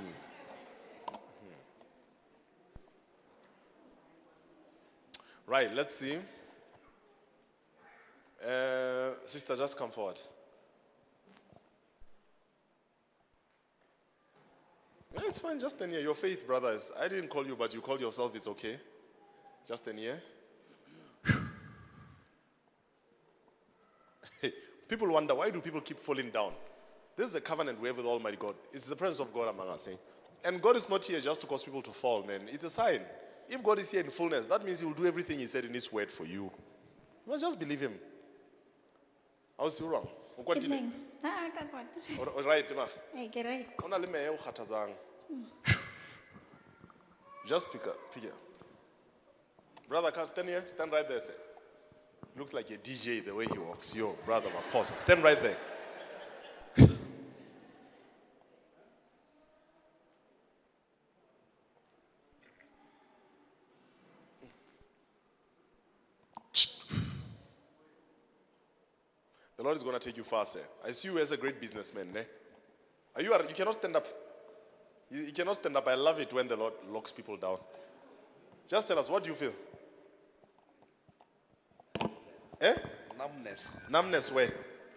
Right, let's see. Uh, sister, just come forward. Yeah, it's fine, just stand here. Your faith, brothers. I didn't call you, but you called yourself, it's okay. Just stand here. People wonder, why do people keep falling down? This is a covenant we have with Almighty God. It's the presence of God among us. Eh? And God is not here just to cause people to fall, man. It's a sign. If God is here in fullness, that means He will do everything He said in His word for you. You must just believe Him. I was wrong. Evening. Ah, ka kwata. Right, ma. Eh, ke right. Ona le mehe o kgathazang. Just pick up, pick up. Brother, can stand here. Stand right there, sir. Looks like a D J the way he walks. Yo, brother, my pause. Stand right there. The Lord is going to take you far, sir. I see you as a great businessman. Ne? Are you, you cannot stand up. You, you cannot stand up. I love it when the Lord locks people down. Just tell us, what do you feel? Eh? Numbness. Numbness, where?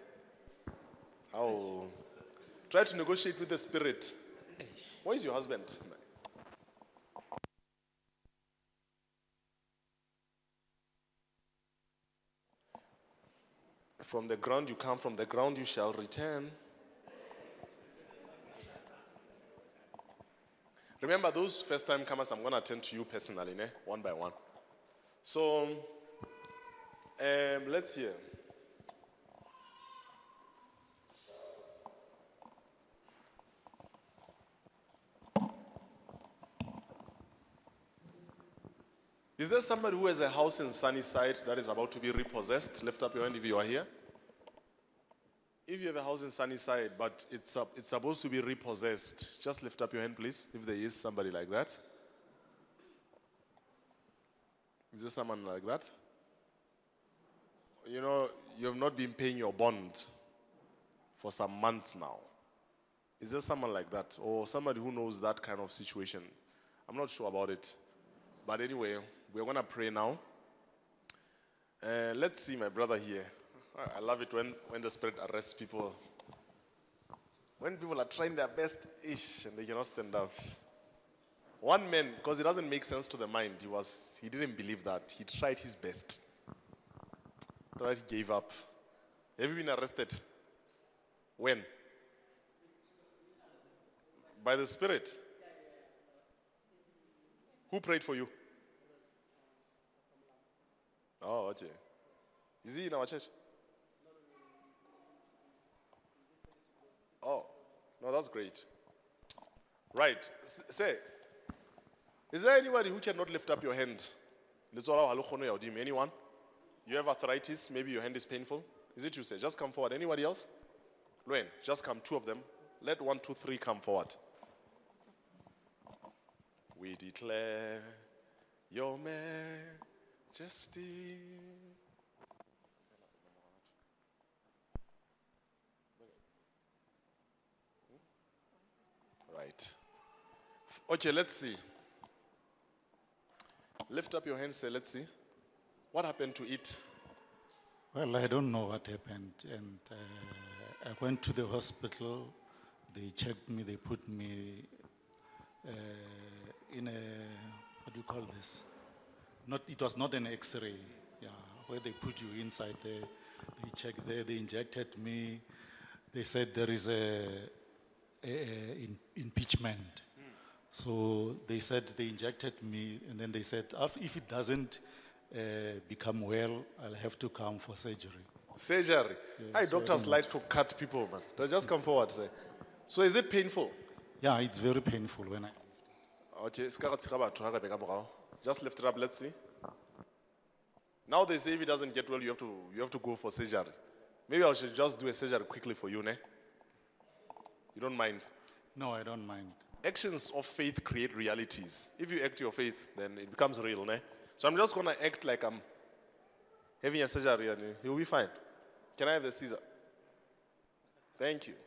How? Try to negotiate with the spirit. Where is your husband? From the ground you come, from the ground you shall return. Remember, those first time comers, I'm going to attend to you personally, ne? One by one. So, um, let's hear. Is there somebody who has a house in Sunnyside that is about to be repossessed? Lift up your hand if you are here. If you have a house in Sunnyside, but it's, uh, it's supposed to be repossessed, just lift up your hand, please, if there is somebody like that. Is there someone like that? You know, you have not been paying your bond for some months now. Is there someone like that? Or somebody who knows that kind of situation? I'm not sure about it. But anyway, we're going to pray now. Uh, let's see my brother here. I love it when, when the Spirit arrests people. When people are trying their best, ish, and they cannot stand up. One man, because it doesn't make sense to the mind, he was he didn't believe that. He tried his best. But he gave up. Have you been arrested? When? By the Spirit. Who prayed for you? Oh, okay. Is he in our church? Oh, no, that's great. Right. S- say, is there anybody who cannot lift up your hand? Anyone? You have arthritis, maybe your hand is painful. Is it you, say? Just come forward. Anybody else? Luen, just come, two of them. Let one, two, three come forward. We declare your majesty. Right. Okay, let's see. Lift up your hand, say, let's see. What happened to it? Well, I don't know what happened. And uh, I went to the hospital. They checked me. They put me uh, in a, what do you call this? Not, it was not an X-ray, yeah, where they put you inside there. They checked there. They injected me. They said there is a, a, a in, impeachment. Mm. So they said they injected me, and then they said if it doesn't uh, become well, I'll have to come for surgery. Surgery? Yeah, Hi, so doctors like to cut people, man. They just come forward, say. So is it painful? Yeah, it's very painful when I lift it. Okay, just lift it up, let's see. Now they say if it doesn't get well, you have to you have to go for surgery. Maybe I should just do a surgery quickly for you, ne? You don't mind? No, I don't mind. Actions of faith create realities. If you act your faith, then it becomes real, ne? So I'm just gonna act like I'm having a surgery and you'll be fine. Can I have the scissor? Thank you.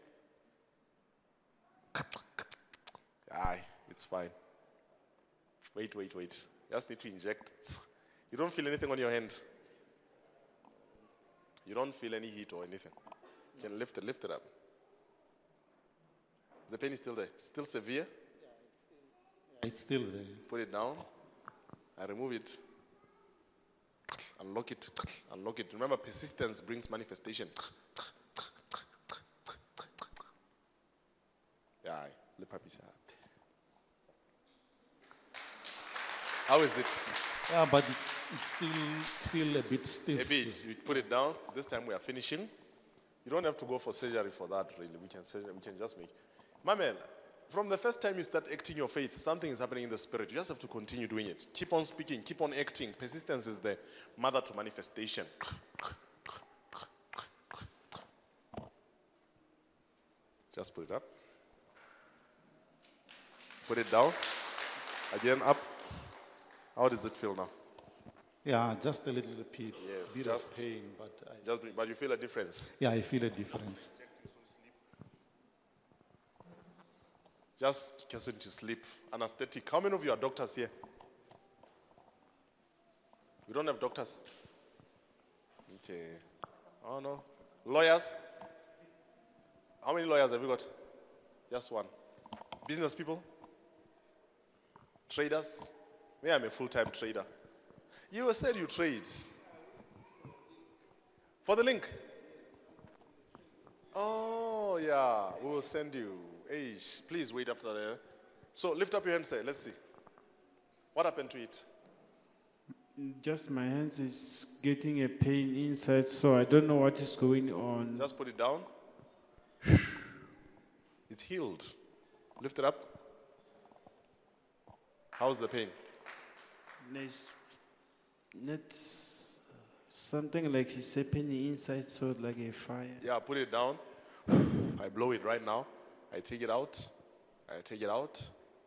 Aye, it's fine. Wait, wait, wait. You just need to inject. You don't feel anything on your hand. You don't feel any heat or anything. You can lift it, lift it up. The pain is still there. Still severe? Yeah, it's still, yeah, it's still there. Put it down. I remove it. Unlock it. Unlock it. Remember, persistence brings manifestation. Yeah, le papi. How is it? Yeah, but it's it still feel a bit stiff. A bit. You put it down. This time we are finishing. You don't have to go for surgery for that, really. We can we can just make. My man, from the first time you start acting your faith, something is happening in the spirit. You just have to continue doing it. Keep on speaking. Keep on acting. Persistence is the mother to manifestation. Just put it up. Put it down. Again, up. How does it feel now? Yeah, just a little bit, yes, bit just, of pain, but I, just, but you feel a difference. Yeah, I feel a difference. Just get into sleep. Anesthetic. How many of you are doctors here? We don't have doctors. Okay. Oh no. Lawyers? How many lawyers have you got? Just one. Business people? Traders? Me, I'm a full-time trader. You said you trade. For the link? Oh, yeah. We will send you. Hey, please wait after that. So lift up your hand, say, let's see. What happened to it? Just my hands is getting a pain inside, so I don't know what is going on. Just put it down. It's healed. Lift it up. How's the pain? There's That's something like it's happening inside, so like a fire. Yeah, put it down. I blow it right now. I take it out. I take it out.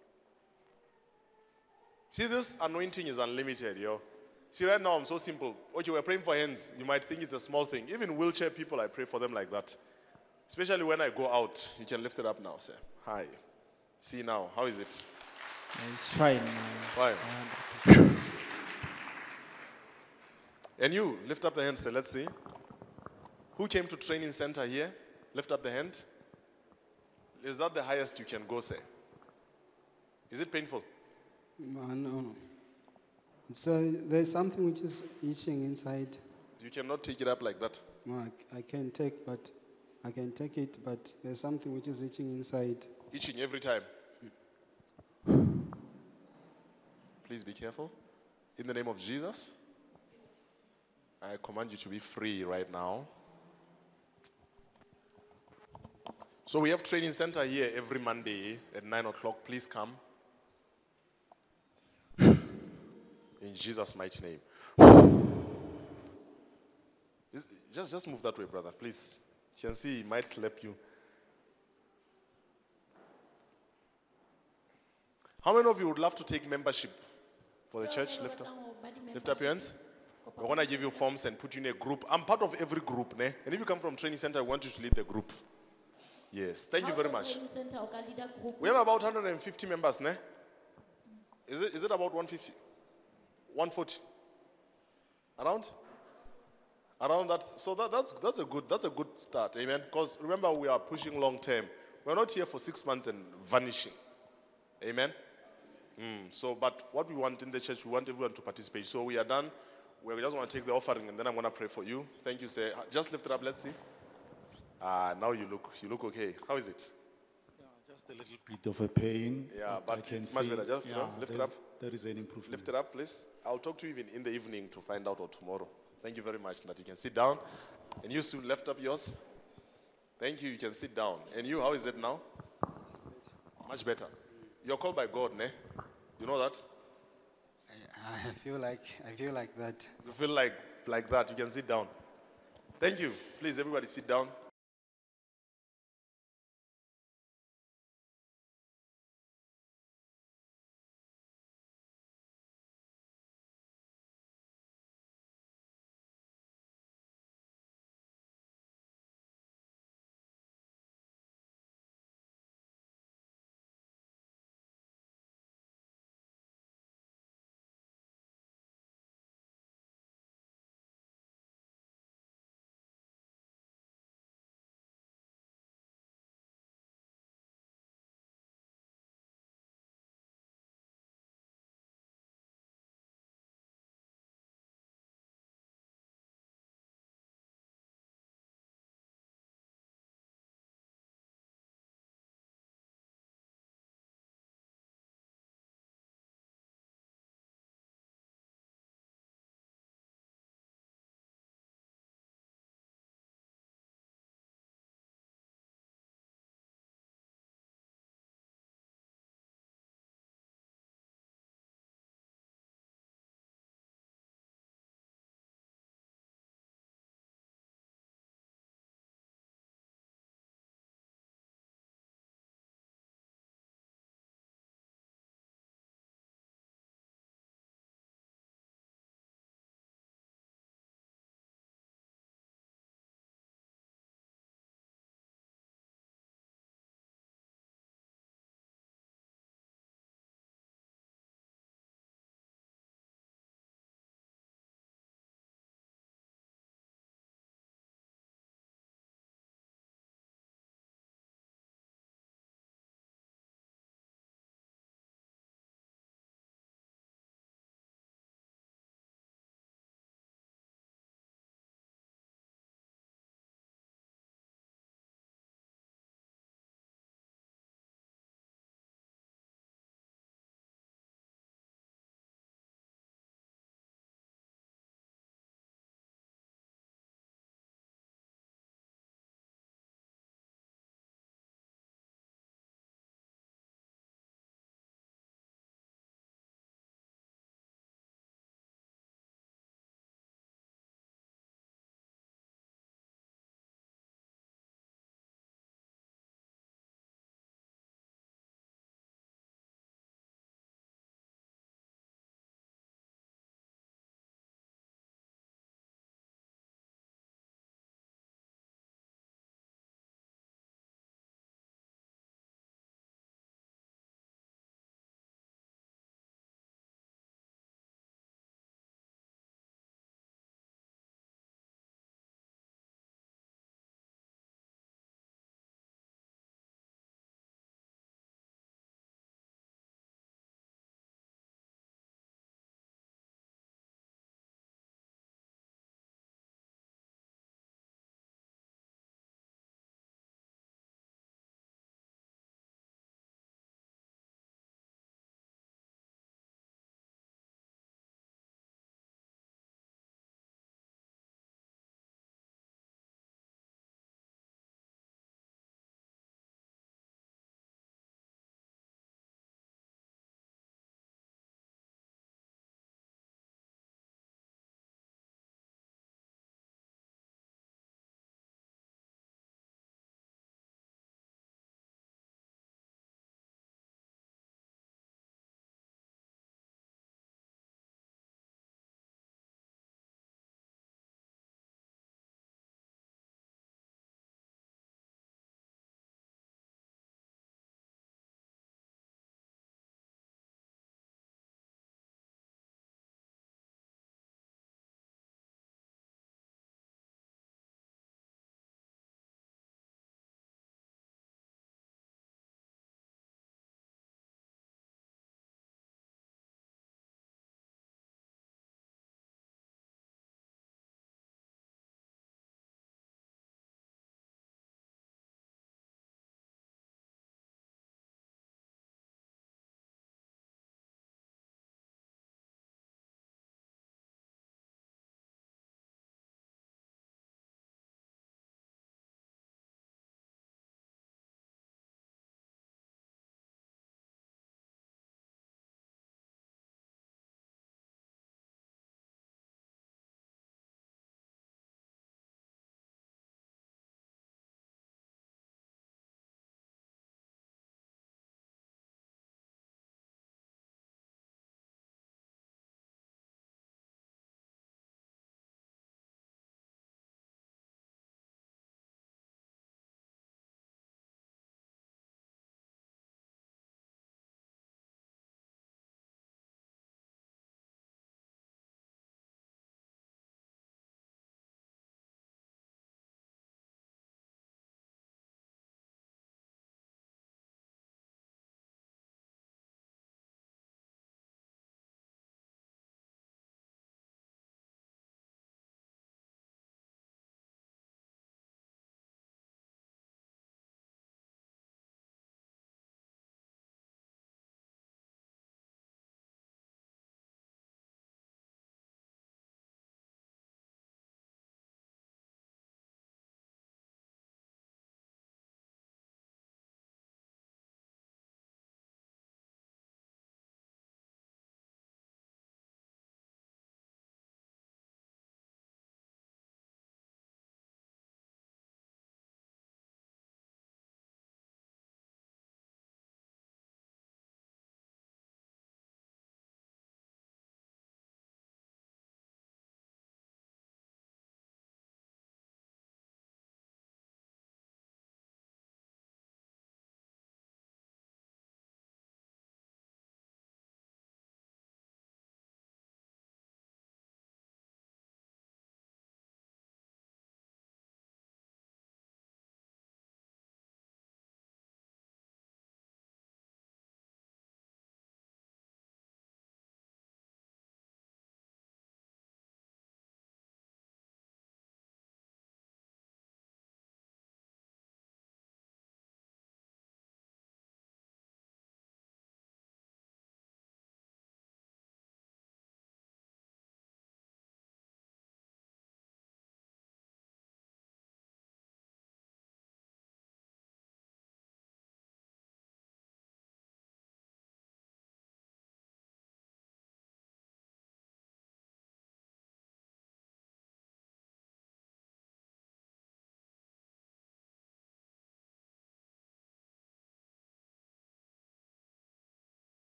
See, this anointing is unlimited, yo. See, right now I'm so simple. Okay, we're praying for hands. You might think it's a small thing. Even wheelchair people, I pray for them like that. Especially when I go out. You can lift it up now, sir. Hi. See now, how is it? It's fine now. Fine. And you, lift up the hand, sir. Let's see. Who came to training center here? Lift up the hand. Is that the highest you can go, sir? Is it painful? No, no, no. It's, uh, there's something which is itching inside. You cannot take it up like that. No, I, I can take, but I can take it, but there's something which is itching inside. Itching every time. Please be careful. In the name of Jesus, I command you to be free right now. So we have training center here every Monday at nine o'clock. Please come. In Jesus' mighty name. Just, just move that way, brother, please. You can see he might slap you. How many of you would love to take membership for the church? Lift up, lift up your hands. We're going to give you forms and put you in a group. I'm part of every group, ne? And if you come from training center, I want you to lead the group. Yes, thank you very much. We have about one hundred fifty members, ne? Is it, is it about one hundred fifty? one hundred forty? Around? Around that. So that, that's, that's, a good, that's a good start, amen? Because remember, we are pushing long term. We're not here for six months and vanishing. Amen? Mm, so, but what we want in the church, we want everyone to participate. So we are done. We just want to take the offering, and then I'm going to pray for you. Thank you, sir. Just lift it up. Let's see. Ah, now you look, you look okay. How is it? Yeah, just a little bit of a pain. Yeah, but, but it's much better. Just yeah, lift it up. There is an improvement. Lift it up, please. I'll talk to you even in the evening to find out, or tomorrow. Thank you very much. That you can sit down. And you still lift up yours. Thank you. You can sit down. And you, how is it now? Much better. You're called by God, ne? You know that? I, I feel like I feel like that. You feel like like that. You can sit down. Thank you. Please, everybody sit down.